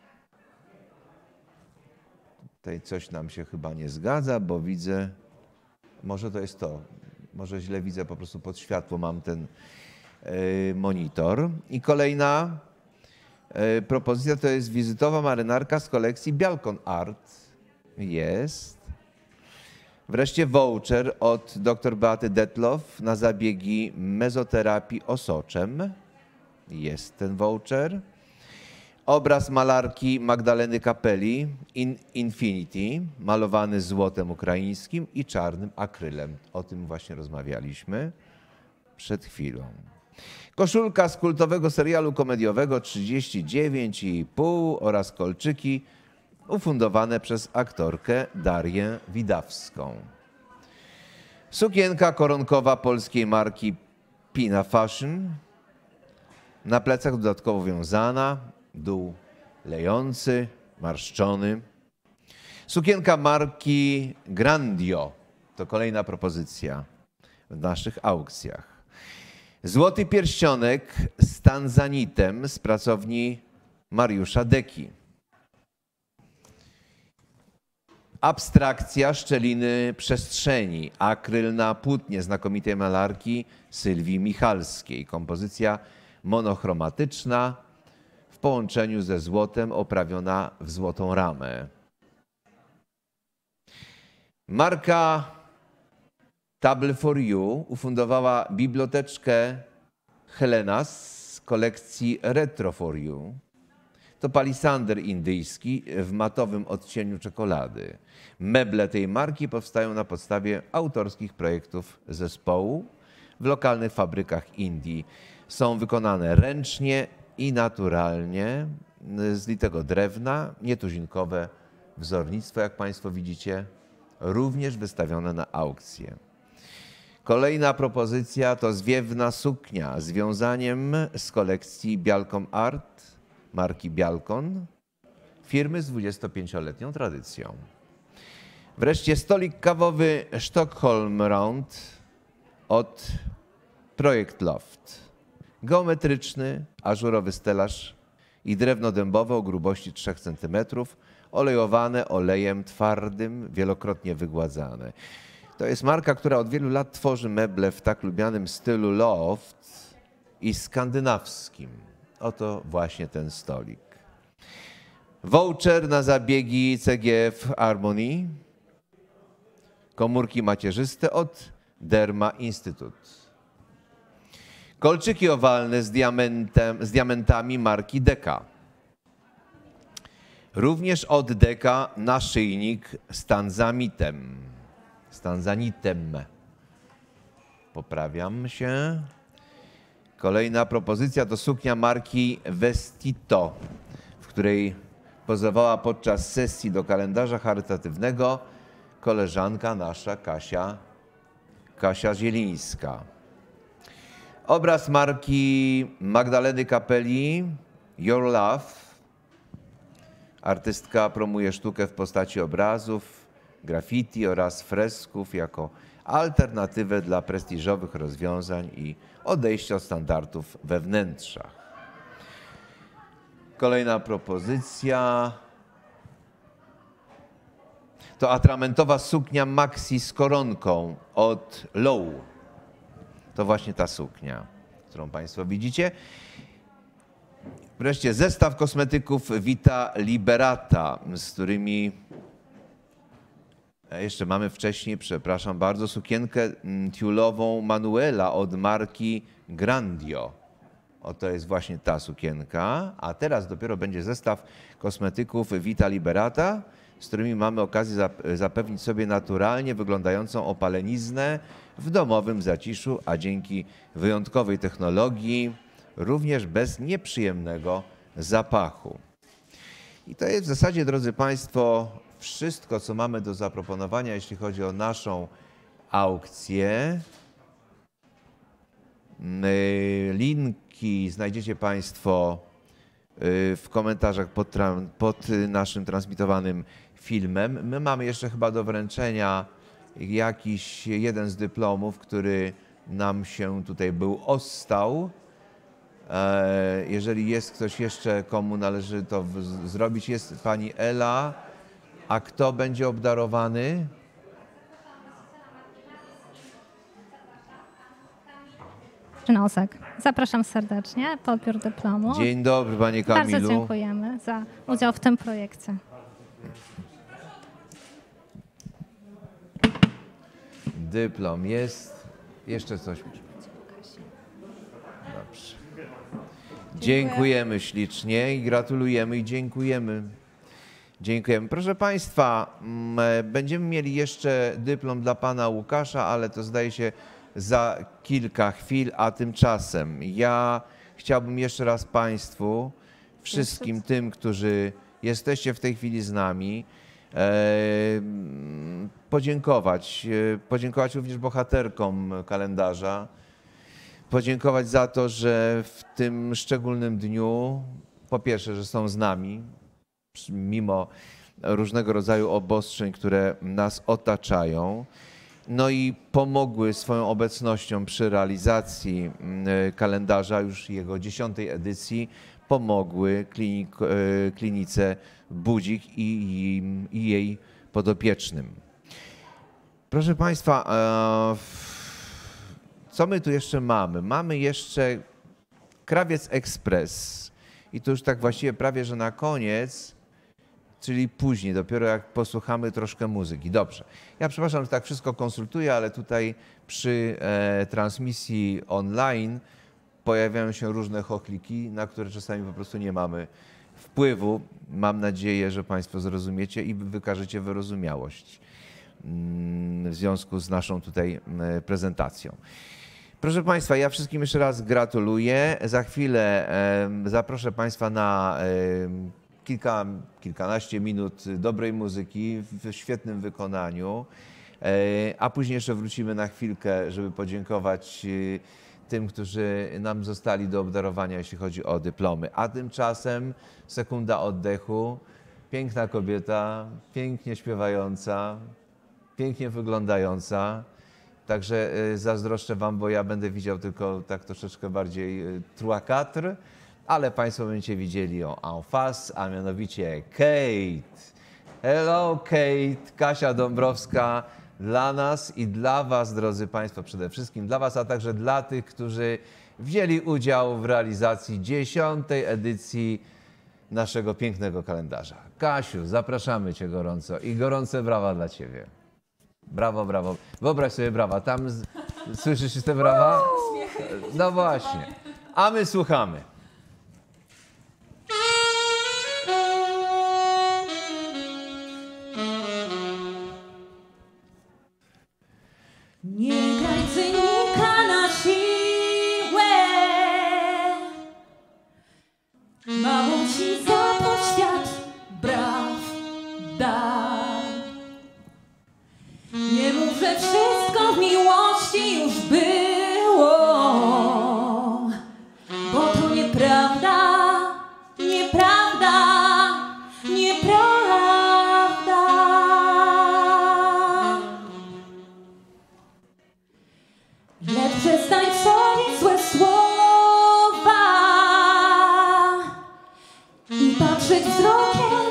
Tutaj coś nam się chyba nie zgadza, bo widzę, może to jest to, może źle widzę, po prostu pod światło mam ten monitor. I kolejna propozycja to jest wizytowa marynarka z kolekcji Bialcon Art. Jest. Wreszcie voucher od dr Beaty Detloff na zabiegi mezoterapii osoczem. Jest ten voucher. Obraz malarki Magdaleny Kapeli Infinity, malowany złotem ukraińskim i czarnym akrylem. O tym właśnie rozmawialiśmy przed chwilą. Koszulka z kultowego serialu komediowego 39,5 oraz kolczyki ufundowane przez aktorkę Darię Widawską. Sukienka koronkowa polskiej marki Pina Fashion, na plecach dodatkowo wiązana, dół lejący, marszczony. Sukienka marki Grandio, to kolejna propozycja w naszych aukcjach. Złoty pierścionek z tanzanitem z pracowni Mariusza Deki. Abstrakcja szczeliny przestrzeni, akryl na płótnie znakomitej malarki Sylwii Michalskiej. Kompozycja monochromatyczna w połączeniu ze złotem, oprawiona w złotą ramę. Marka Table for You ufundowała biblioteczkę Helena z kolekcji Retro for You. To palisander indyjski w matowym odcieniu czekolady. Meble tej marki powstają na podstawie autorskich projektów zespołu w lokalnych fabrykach Indii. Są wykonane ręcznie i naturalnie z litego drewna, nietuzinkowe wzornictwo, jak Państwo widzicie, również wystawione na aukcję. Kolejna propozycja to zwiewna suknia z wiązaniem z kolekcji Bialcon Art, marki Bialcon, firmy z 25-letnią tradycją. Wreszcie stolik kawowy Stockholm Round od Projekt Loft. Geometryczny, ażurowy stelaż i drewno dębowe o grubości 3 cm, olejowane olejem twardym, wielokrotnie wygładzane. To jest marka, która od wielu lat tworzy meble w tak lubianym stylu loft i skandynawskim. Oto właśnie ten stolik. Voucher na zabiegi CGF Harmony. Komórki macierzyste od Derma Institute. Kolczyki owalne z diamentami marki Deka. Również od Deka naszyjnik z tanzanitem. Poprawiam się. Kolejna propozycja to suknia marki Vestito, w której pozowała podczas sesji do kalendarza charytatywnego koleżanka nasza Kasia Zielińska. Obraz marki Magdaleny Kapeli Your Love. Artystka promuje sztukę w postaci obrazów, graffiti oraz fresków jako alternatywę dla prestiżowych rozwiązań i odejścia od standardów we wnętrzach. Kolejna propozycja to atramentowa suknia maxi z koronką od Low. To właśnie ta suknia, którą Państwo widzicie. Wreszcie zestaw kosmetyków Vita Liberata, z którymi jeszcze mamy wcześniej, przepraszam bardzo, sukienkę tiulową Manuela od marki Grandio. Oto jest właśnie ta sukienka, a teraz dopiero będzie zestaw kosmetyków Vita Liberata, z którymi mamy okazję zapewnić sobie naturalnie wyglądającą opaleniznę w domowym zaciszu, a dzięki wyjątkowej technologii również bez nieprzyjemnego zapachu. I to jest w zasadzie, drodzy Państwo, wszystko, co mamy do zaproponowania, jeśli chodzi o naszą aukcję. Linki znajdziecie Państwo w komentarzach pod naszym transmitowanym filmem. My mamy jeszcze chyba do wręczenia jakiś jeden z dyplomów, który nam się tutaj ostał. Jeżeli jest ktoś jeszcze, komu należy to zrobić, jest pani Ela. A kto będzie obdarowany? Nosek. Zapraszam serdecznie po odbiór dyplomu. Dzień dobry, panie Kamilu. Bardzo dziękujemy za udział w tym projekcie. Dyplom jest. Jeszcze coś. Dobrze. Dziękujemy ślicznie i gratulujemy i dziękujemy. Dziękujemy. Proszę Państwa, będziemy mieli jeszcze dyplom dla Pana Łukasza, ale to zdaje się za kilka chwil, a tymczasem ja chciałbym jeszcze raz Państwu, wszystkim tym, którzy jesteście w tej chwili z nami, podziękować również bohaterkom kalendarza, podziękować za to, że w tym szczególnym dniu, po pierwsze, że są z nami, mimo różnego rodzaju obostrzeń, które nas otaczają, no i pomogły swoją obecnością przy realizacji kalendarza, już jego 10. edycji, pomogły klinice Budzik i jej podopiecznym. Proszę Państwa, co my tu jeszcze mamy? Mamy jeszcze Krawiec Express i to już tak właściwie prawie, że na koniec, czyli później, dopiero jak posłuchamy troszkę muzyki. Dobrze. Ja przepraszam, że tak wszystko konsultuję, ale tutaj przy transmisji online pojawiają się różne chochliki, na które czasami po prostu nie mamy wpływu. Mam nadzieję, że Państwo zrozumiecie i wykażecie wyrozumiałość w związku z naszą tutaj prezentacją. Proszę Państwa, ja wszystkim jeszcze raz gratuluję. Za chwilę zaproszę Państwa na kilkanaście minut dobrej muzyki w świetnym wykonaniu, a później jeszcze wrócimy na chwilkę, żeby podziękować tym, którzy nam zostali do obdarowania, jeśli chodzi o dyplomy. A tymczasem sekunda oddechu. Piękna kobieta, pięknie śpiewająca, pięknie wyglądająca. Także zazdroszczę Wam, bo ja będę widział tylko tak troszeczkę bardziej trois quatre, ale Państwo będziecie widzieli ją en face, a mianowicie Kate. Hello Kate, Kasia Dąbrowska dla nas i dla Was, drodzy Państwo, przede wszystkim dla Was, a także dla tych, którzy wzięli udział w realizacji 10. edycji naszego pięknego kalendarza. Kasiu, zapraszamy Cię gorąco i gorące brawa dla Ciebie. Brawo, brawo. Wyobraź sobie brawa. Tam słyszysz te brawa? No właśnie. A my słuchamy. Nie graj cynika na siłę, mało ci za to świat braw da. Nie mów, że wszystko w miłości już było, bo to nieprawda, nieprawda, nieprawda. Lecz przestań sądzić złe słowa i patrzeć wzrokiem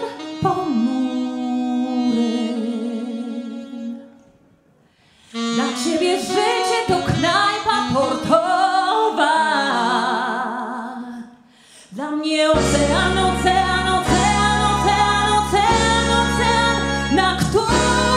ponurym. Dla ciebie życie to knajpa portowa, dla mnie ocean, ocean, ocean, ocean, ocean, ocean, na którym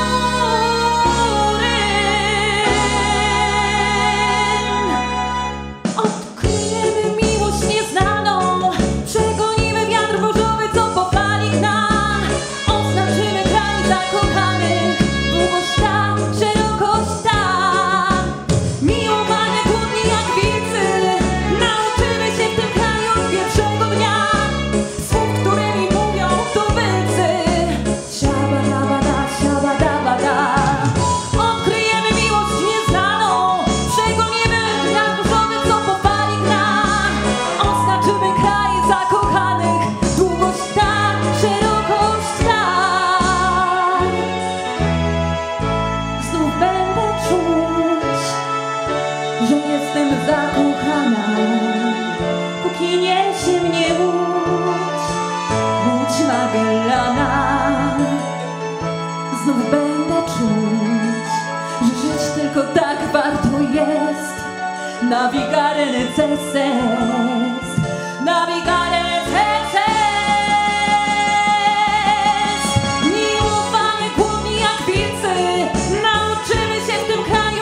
odkryjemy miłość nieznaną, przegonimy wiatr burzowy, co popali k nam, oznaczymy kraj zakochanych, długość ta, szerokość ta. Miłowanie głodni jak wilcy, nauczymy się w tym kraju od pierwszego dnia słów, które mi mówią tubylcy. Siabadabada, siabadabada. Odkryjemy miłość nieznaną, przegonimy wiatr burzowy, co popali k nam, oznaczymy kraj zakochanych, długość ta, szerokość ta. Znów będę czuć, że jestem zakochana, póki niesie mnie łódź Magellana. Znów będę czuć, że żyć tylko tak warto jest. Navigare necesses, navigare necesses. Miłowanie głodni jak wilcy, nauczymy się w tym kraju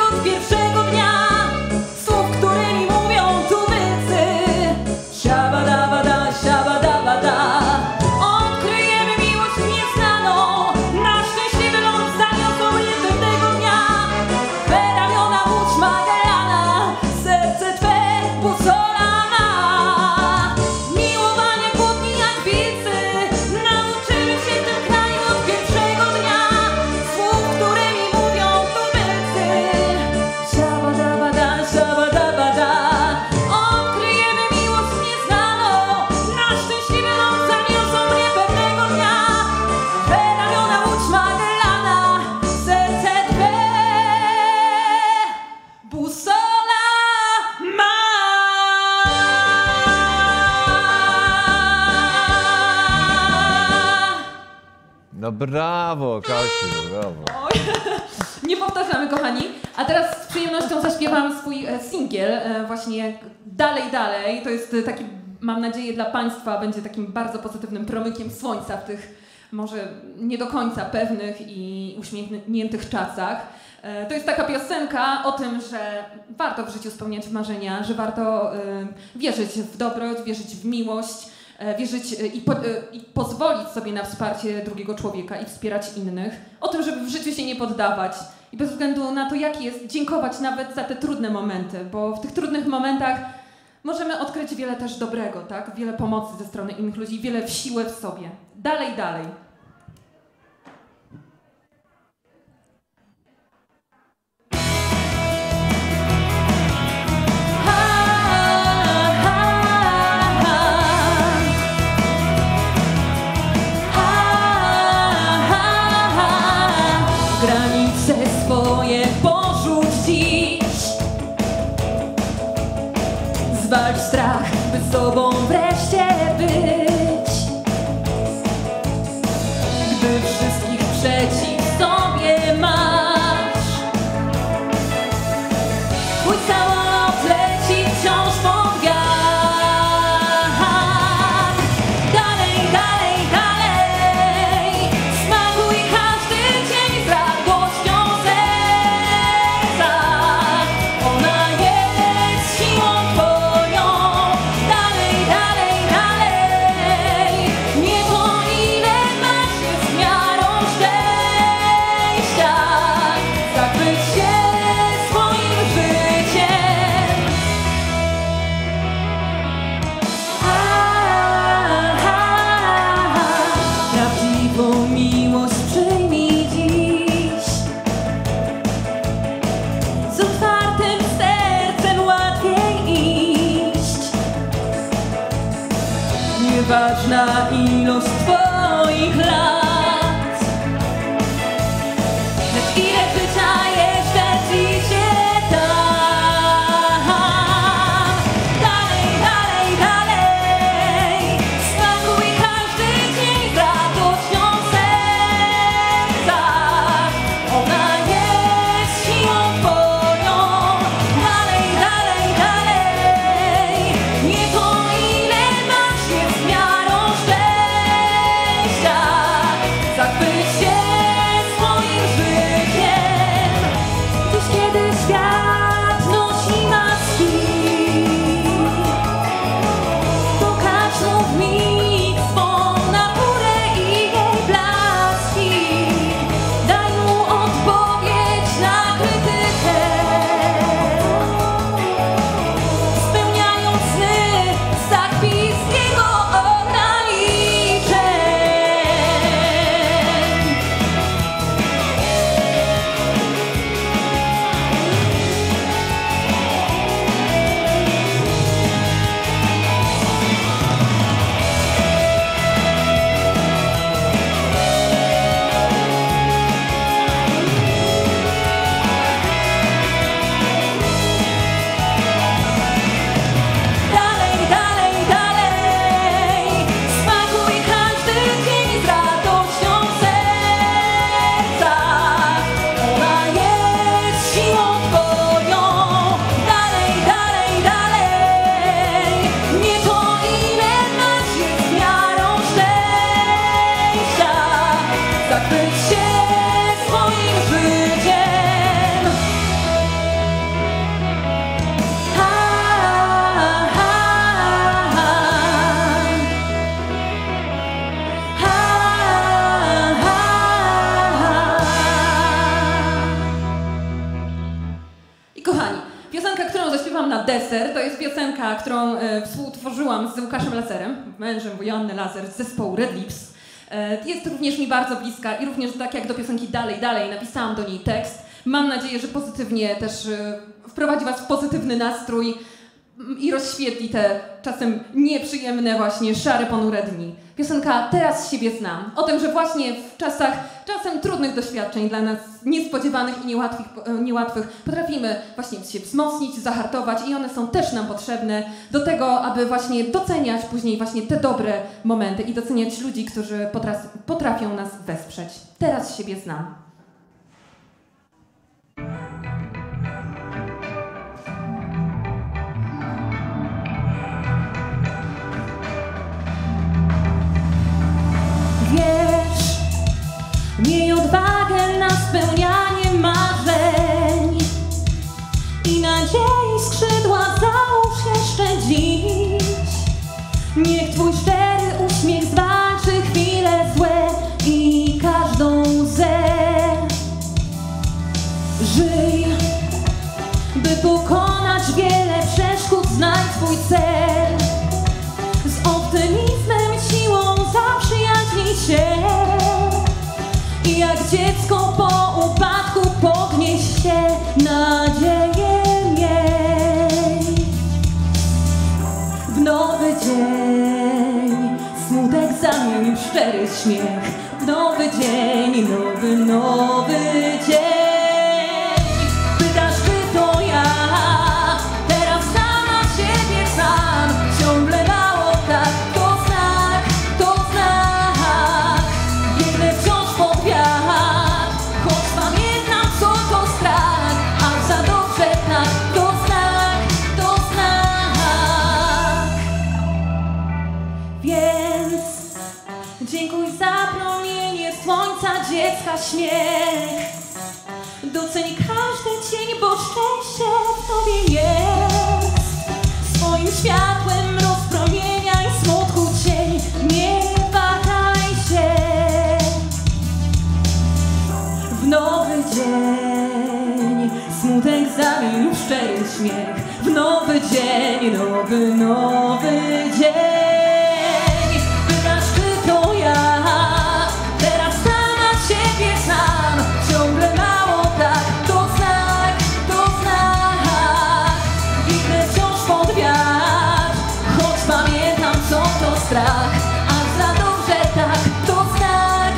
brawo, Kasiu, brawo. Oj, nie powtarzamy, kochani. A teraz z przyjemnością zaśpiewam swój singiel, właśnie Dalej, dalej. To jest taki, mam nadzieję, dla Państwa będzie takim bardzo pozytywnym promykiem słońca w tych może nie do końca pewnych i uśmiechniętych czasach. To jest taka piosenka o tym, że warto w życiu spełniać marzenia, że warto wierzyć w dobroć, wierzyć w miłość, wierzyć i pozwolić sobie na wsparcie drugiego człowieka i wspierać innych. O tym, żeby w życiu się nie poddawać i bez względu na to, jaki jest, dziękować nawet za te trudne momenty, bo w tych trudnych momentach możemy odkryć wiele też dobrego, tak? Wiele pomocy ze strony innych ludzi, wiele siły w sobie. Dalej, dalej. Granice swoje porzuć dziś. Zwalcz strach, by sobą wreszcie być. Gdy wszystkich przeciw sobie masz, twój samolot leci wciąż pod wiatr. Dalej, dalej, dalej, smakuj każdy dzień z radością serca. Ona jest siłą twoją. Dalej, dalej, dalej, nie to ile masz jest miarą szczęścia. Zachwyć się swoim życiem. Prawdziwą miłość przyjmij dziś. Z otwartym sercem łatwiej iść. Nieważna ilość twoich lat, lecz ile życia jeszcze ci się da. Dalej, dalej, dalej, smakuj każdy dzień z radością serca. Ona jest siłą twoją. Dalej, dalej, dalej, nie to ile masz jest miarą szczęścia. Zachwyć się swoim życiem. Dziś, kiedy świat nosi maski, pokaż mu w mig swą naturę i jej blaski. Daj mu odpowiedź na krytykę, spełniając sny, zakpis jego ograniczeń. Dalej, dalej, dalej, smakuj każdy dzień z radością serca. Ona jest siłą twoją. Dalej, dalej, dalej, nie to ile masz jest miarą szczęścia. Zachwyć się swoim życiem. I kochani, piosenka, którą zaśpiewam na deser, to jest piosenka, którą współtworzyłam z Łukaszem Lazerem, mężem Joanny Lazer z zespołu Red Lips. Jest również mi bardzo bliska i również tak jak do piosenki Dalej, dalej napisałam do niej tekst. Mam nadzieję, że pozytywnie też wprowadzi was w pozytywny nastrój. i rozświetli te czasem nieprzyjemne właśnie szare, ponure dni. Piosenka Teraz siebie znam. O tym, że właśnie w czasach czasem trudnych doświadczeń, dla nas niespodziewanych i niełatwych, potrafimy właśnie się wzmocnić, zahartować i one są też nam potrzebne do tego, aby właśnie doceniać później właśnie te dobre momenty i doceniać ludzi, którzy potrafią nas wesprzeć. Teraz siebie znam. Wiesz, miej odwagę na spełnianie marzeń i nadziei skrzydła załóż jeszcze dziś. Niech twój szczery uśmiech zwalczy chwile złe i każdą łzę. Żyj, by pokonać wiele przeszkód, znajdź swój cel. Z optymizmem, siłą zaprzyjaźnij się i jak dziecko po upadku podnieś się, nadzieję miej. W nowy dzień smutek zamień w szczery śmiech. W nowy dzień, nowy dzień. Pytasz, czy to ja, teraz sama siebie sam, ciągle mało tak, to znak, biegnę wciąż pod wiatr, choć pamiętam, co to strach, a za dobrze tak, to znak, więc dziękuj za promienie słońca, dziecka śmiech. Doceń każdy cień, bo szczęście w tobie jest. Swoim światłem rozpromieniaj smutku cień, nie wahaj się. W nowy dzień smutek zamień w szczery śmiech. W nowy dzień, nowy dzień. Pytasz, czy to ja, teraz sama siebie znam, ciągle mało tak, to znak, biegnę wciąż pod wiatr, choć pamiętam, co to strach, a za dobrze tak, to znak,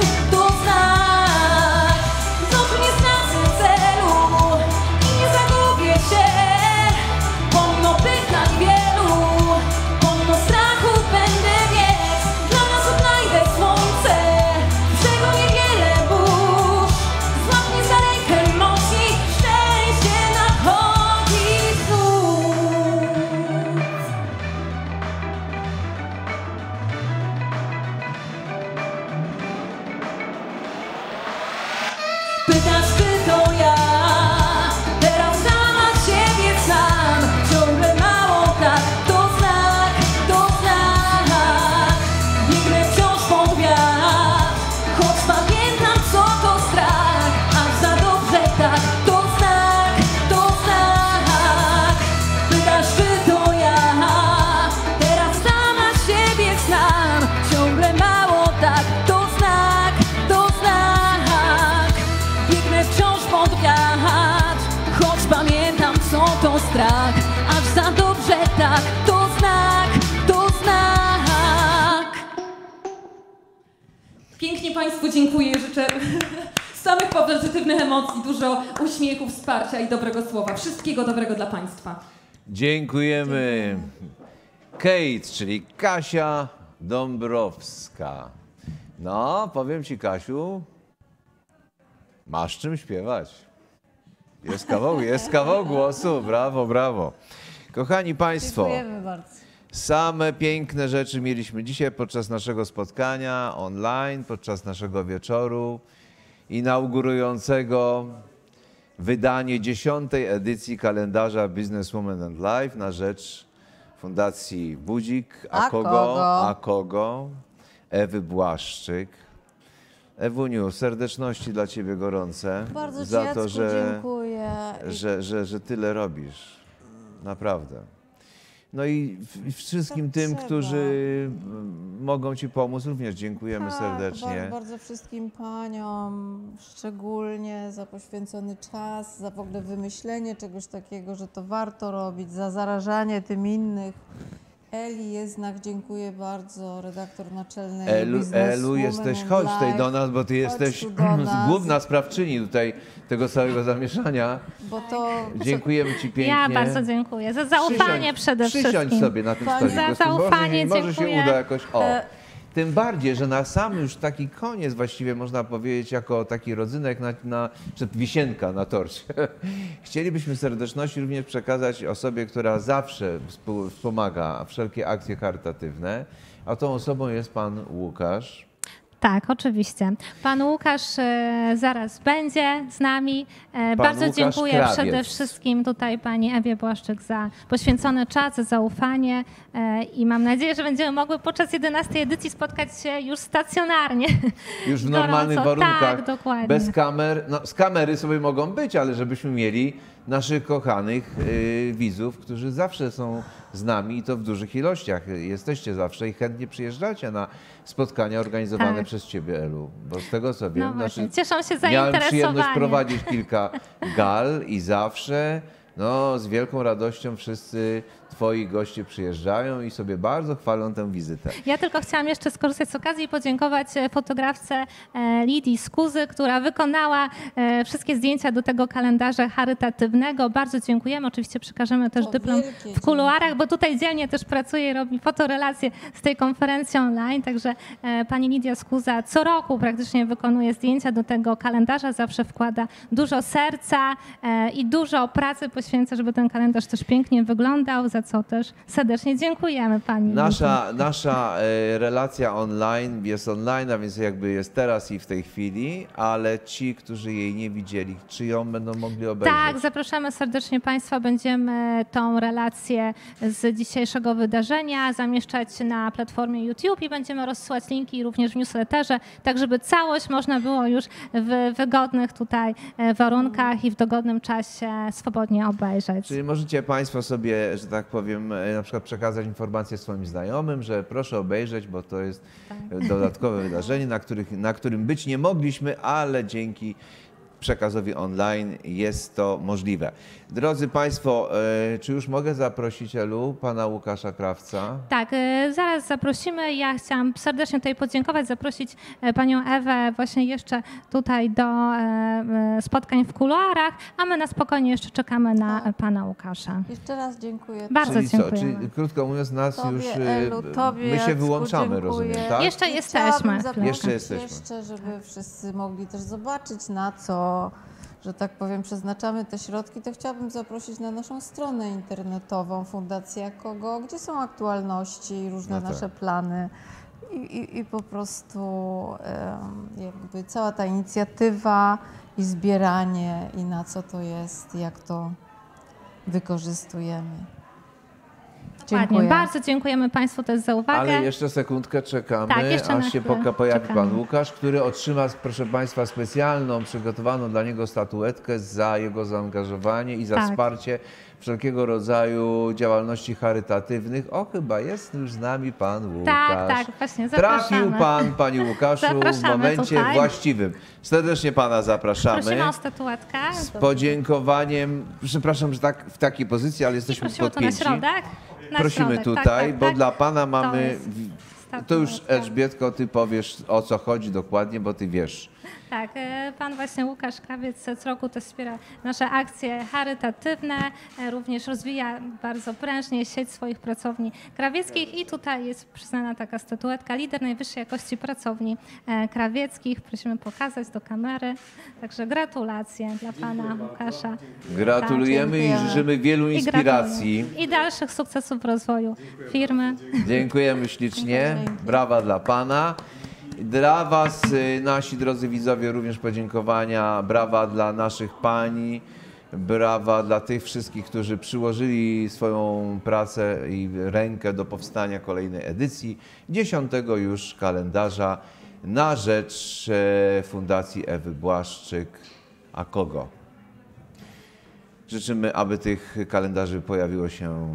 znów nie stracę celu i nie zagubię się, pomimo pytań wielu, pomimo strachu będę biec, dla nas odnajdę słońce, czego niewiele burz, złap mnie za rękę mocniej, szczęście nadchodzi znów. Pytasz, czy to ja, teraz sama siebie sam, ciągle mało tak, to znak, biegnę wciąż pod wiatr, choć pamiętam, co to strach, a za dobrze tak, to znak, pytasz, czy to ja, teraz sama siebie znam, ciągle mało tak, to znak, biegnę wciąż pod wiatr, choć pamiętam, co to strach, aż za dobrze tak, to znak. Pięknie Państwu dziękuję. Życzę samych pozytywnych emocji, dużo uśmiechu, wsparcia i dobrego słowa. Wszystkiego dobrego dla Państwa. Dziękujemy. Kate, czyli Kasia Dąbrowska. No, powiem ci, Kasiu, masz czym śpiewać. Jest kawał głosu. Brawo, brawo. Kochani Państwo, Dziękujemy bardzo. same piękne rzeczy mieliśmy dzisiaj podczas naszego spotkania online, podczas naszego wieczoru inaugurującego wydanie 10. edycji kalendarza Businesswoman and Life na rzecz Fundacji Budzik, Akogo, Ewy Błaszczyk. Ewuniu, serdeczności dla Ciebie gorące. Bardzo za Ci, to, Jacku, dziękuję. że tyle robisz. Naprawdę. No i wszystkim tym, którzy mogą Ci pomóc, również dziękujemy serdecznie. Bardzo, bardzo wszystkim paniom, szczególnie za poświęcony czas, za w ogóle wymyślenie czegoś takiego, że to warto robić, za zarażanie tym innych. Eli Jeznak, dziękuję bardzo, redaktor naczelny Elu, jesteś, chodź tutaj do nas, bo Ty jesteś główna sprawczyni tutaj tego całego zamieszania. Bo to... Dziękujemy Ci pięknie. Ja bardzo dziękuję za zaufanie przede wszystkim. Przysiądź sobie na tym stoliku. Za zaufanie może się dziękuję. uda jakoś. Tym bardziej, że na sam już taki koniec właściwie można powiedzieć, jako taki rodzynek, czy wisienka na torcie. Chcielibyśmy serdeczności również przekazać osobie, która zawsze wspomaga wszelkie akcje charytatywne, a tą osobą jest pan Łukasz. Tak, oczywiście. Pan Łukasz zaraz będzie z nami. Bardzo Łukasz dziękuję Krawiec. przede wszystkim tutaj pani Ewie Błaszczyk za poświęcony czas, za zaufanie i mam nadzieję, że będziemy mogły podczas 11. edycji spotkać się już stacjonarnie. Już w normalnych warunkach, tak, dokładnie. bez kamer. No, z kamery sobie mogą być, ale żebyśmy mieli naszych kochanych widzów, którzy zawsze są z nami i to w dużych ilościach. Jesteście zawsze i chętnie przyjeżdżacie na spotkania organizowane przez Ciebie, Elu. Bo z tego co wiem, Cieszą się miałem zainteresowanie. przyjemność prowadzić kilka gal i zawsze z wielką radością wszyscy Twoi goście przyjeżdżają i sobie bardzo chwalą tę wizytę. Ja tylko chciałam jeszcze skorzystać z okazji i podziękować fotografce Lidii Skuzy, która wykonała wszystkie zdjęcia do tego kalendarza charytatywnego. Bardzo dziękujemy. Oczywiście przekażemy też dyplom w kuluarach, bo tutaj dzielnie też pracuje i robi fotorelacje z tej konferencji online. Także pani Lidia Skuza co roku praktycznie wykonuje zdjęcia do tego kalendarza. Zawsze wkłada dużo serca i dużo pracy poświęca, żeby ten kalendarz też pięknie wyglądał, za co też serdecznie dziękujemy pani. Nasza relacja online jest online, a więc jakby jest teraz i w tej chwili, ale ci, którzy jej nie widzieli, czy ją będą mogli obejrzeć? Tak, zapraszamy serdecznie Państwa. Będziemy tą relację z dzisiejszego wydarzenia zamieszczać na platformie YouTube i będziemy rozsyłać linki również w newsletterze, tak żeby całość można było już w wygodnych tutaj warunkach i w dogodnym czasie swobodnie obejrzeć. Czyli możecie Państwo sobie, że tak powiem, na przykład przekazać informację swoim znajomym, że proszę obejrzeć, bo to jest dodatkowe wydarzenie, na którym być nie mogliśmy, ale dzięki przekazowi online jest to możliwe. Drodzy Państwo, czy już mogę zaprosić, Elu, pana Łukasza Krawca? Tak, zaraz zaprosimy. Ja chciałam serdecznie tutaj podziękować, zaprosić panią Ewę właśnie jeszcze tutaj do spotkań w kuluarach, a my na spokojnie jeszcze czekamy na pana Łukasza. Jeszcze raz dziękuję. Bardzo dziękuję. Czyli krótko mówiąc, Tobie, już Elu, tobie, my się Jacku, wyłączamy, dziękuję. rozumiem, tak? Jeszcze jesteśmy. Jeszcze, żeby wszyscy mogli też zobaczyć, na co, że tak powiem, przeznaczamy te środki, to chciałabym zaprosić na naszą stronę internetową Fundacja Kogo, gdzie są aktualności, różne nasze plany i po prostu jakby cała ta inicjatywa i zbieranie i na co to jest, jak to wykorzystujemy. Dziękuję. Bardzo dziękujemy Państwu też za uwagę. Ale jeszcze sekundkę czekamy, Tak, jeszcze aż na się chwilę pojawi czekamy. pan Łukasz, który otrzyma, proszę Państwa, specjalną, przygotowaną dla niego statuetkę za jego zaangażowanie i za Tak. wsparcie wszelkiego rodzaju działalności charytatywnych. O, chyba jest już z nami pan Łukasz. Tak, właśnie, zapraszamy. Trafił pan, panie Łukaszu, w Zapraszamy momencie tutaj. właściwym. Serdecznie pana zapraszamy. Prosimy o statuetkę. Z podziękowaniem, przepraszam, że tak w takiej pozycji, ale jesteśmy Prosimy tu na podpięci. środek. Na Prosimy środek, tutaj, tak, bo tak. dla pana mamy... jest To już Elżbietko, ty powiesz, o co chodzi dokładnie, bo ty wiesz. Tak, pan właśnie Łukasz Krawiec co roku też wspiera nasze akcje charytatywne, również rozwija bardzo prężnie sieć swoich pracowni krawieckich i tutaj jest przyznana taka statuetka lider najwyższej jakości pracowni krawieckich. Prosimy pokazać do kamery. Także gratulacje dla pana Łukasza. Gratulujemy i życzymy wielu inspiracji. I dalszych sukcesów w rozwoju firmy. Dziękujemy ślicznie. Brawa dla pana. Dla was, nasi drodzy widzowie, również podziękowania. Brawa dla naszych pani. Brawa dla tych wszystkich, którzy przyłożyli swoją pracę i rękę do powstania kolejnej edycji 10. już kalendarza na rzecz Fundacji Ewy Błaszczyk a Kogo. Życzymy, aby tych kalendarzy pojawiło się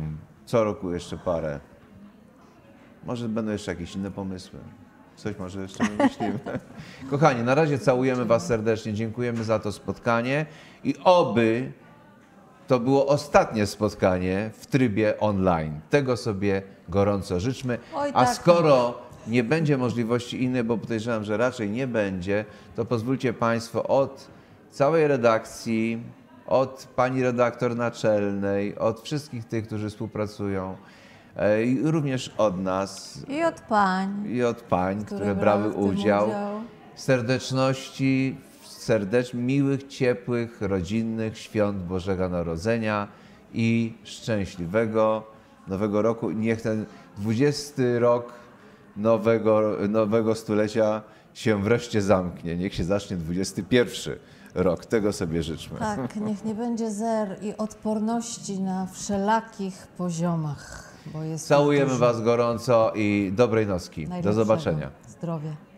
Co roku jeszcze parę. Może będą jeszcze jakieś inne pomysły. Coś może jeszcze wymyślimy. Kochani, na razie całujemy Was serdecznie, dziękujemy za to spotkanie i oby to było ostatnie spotkanie w trybie online. Tego sobie gorąco życzmy. Oj, A tak. skoro nie będzie możliwości innej, bo podejrzewam, że raczej nie będzie, to pozwólcie Państwo od całej redakcji, od pani redaktor naczelnej, od wszystkich tych, którzy współpracują, i również od nas I od pań, które brały w tym udział. Serdeczności, miłych, ciepłych, rodzinnych świąt Bożego Narodzenia i szczęśliwego Nowego Roku. Niech ten 20 rok nowego stulecia się wreszcie zamknie. Niech się zacznie 21 rok. Tego sobie życzmy. Tak, niech nie będzie zer i odporności na wszelakich poziomach. Bo jest Całujemy Was gorąco i dobrej nocki. Do najlepszego. zobaczenia. Zdrowie.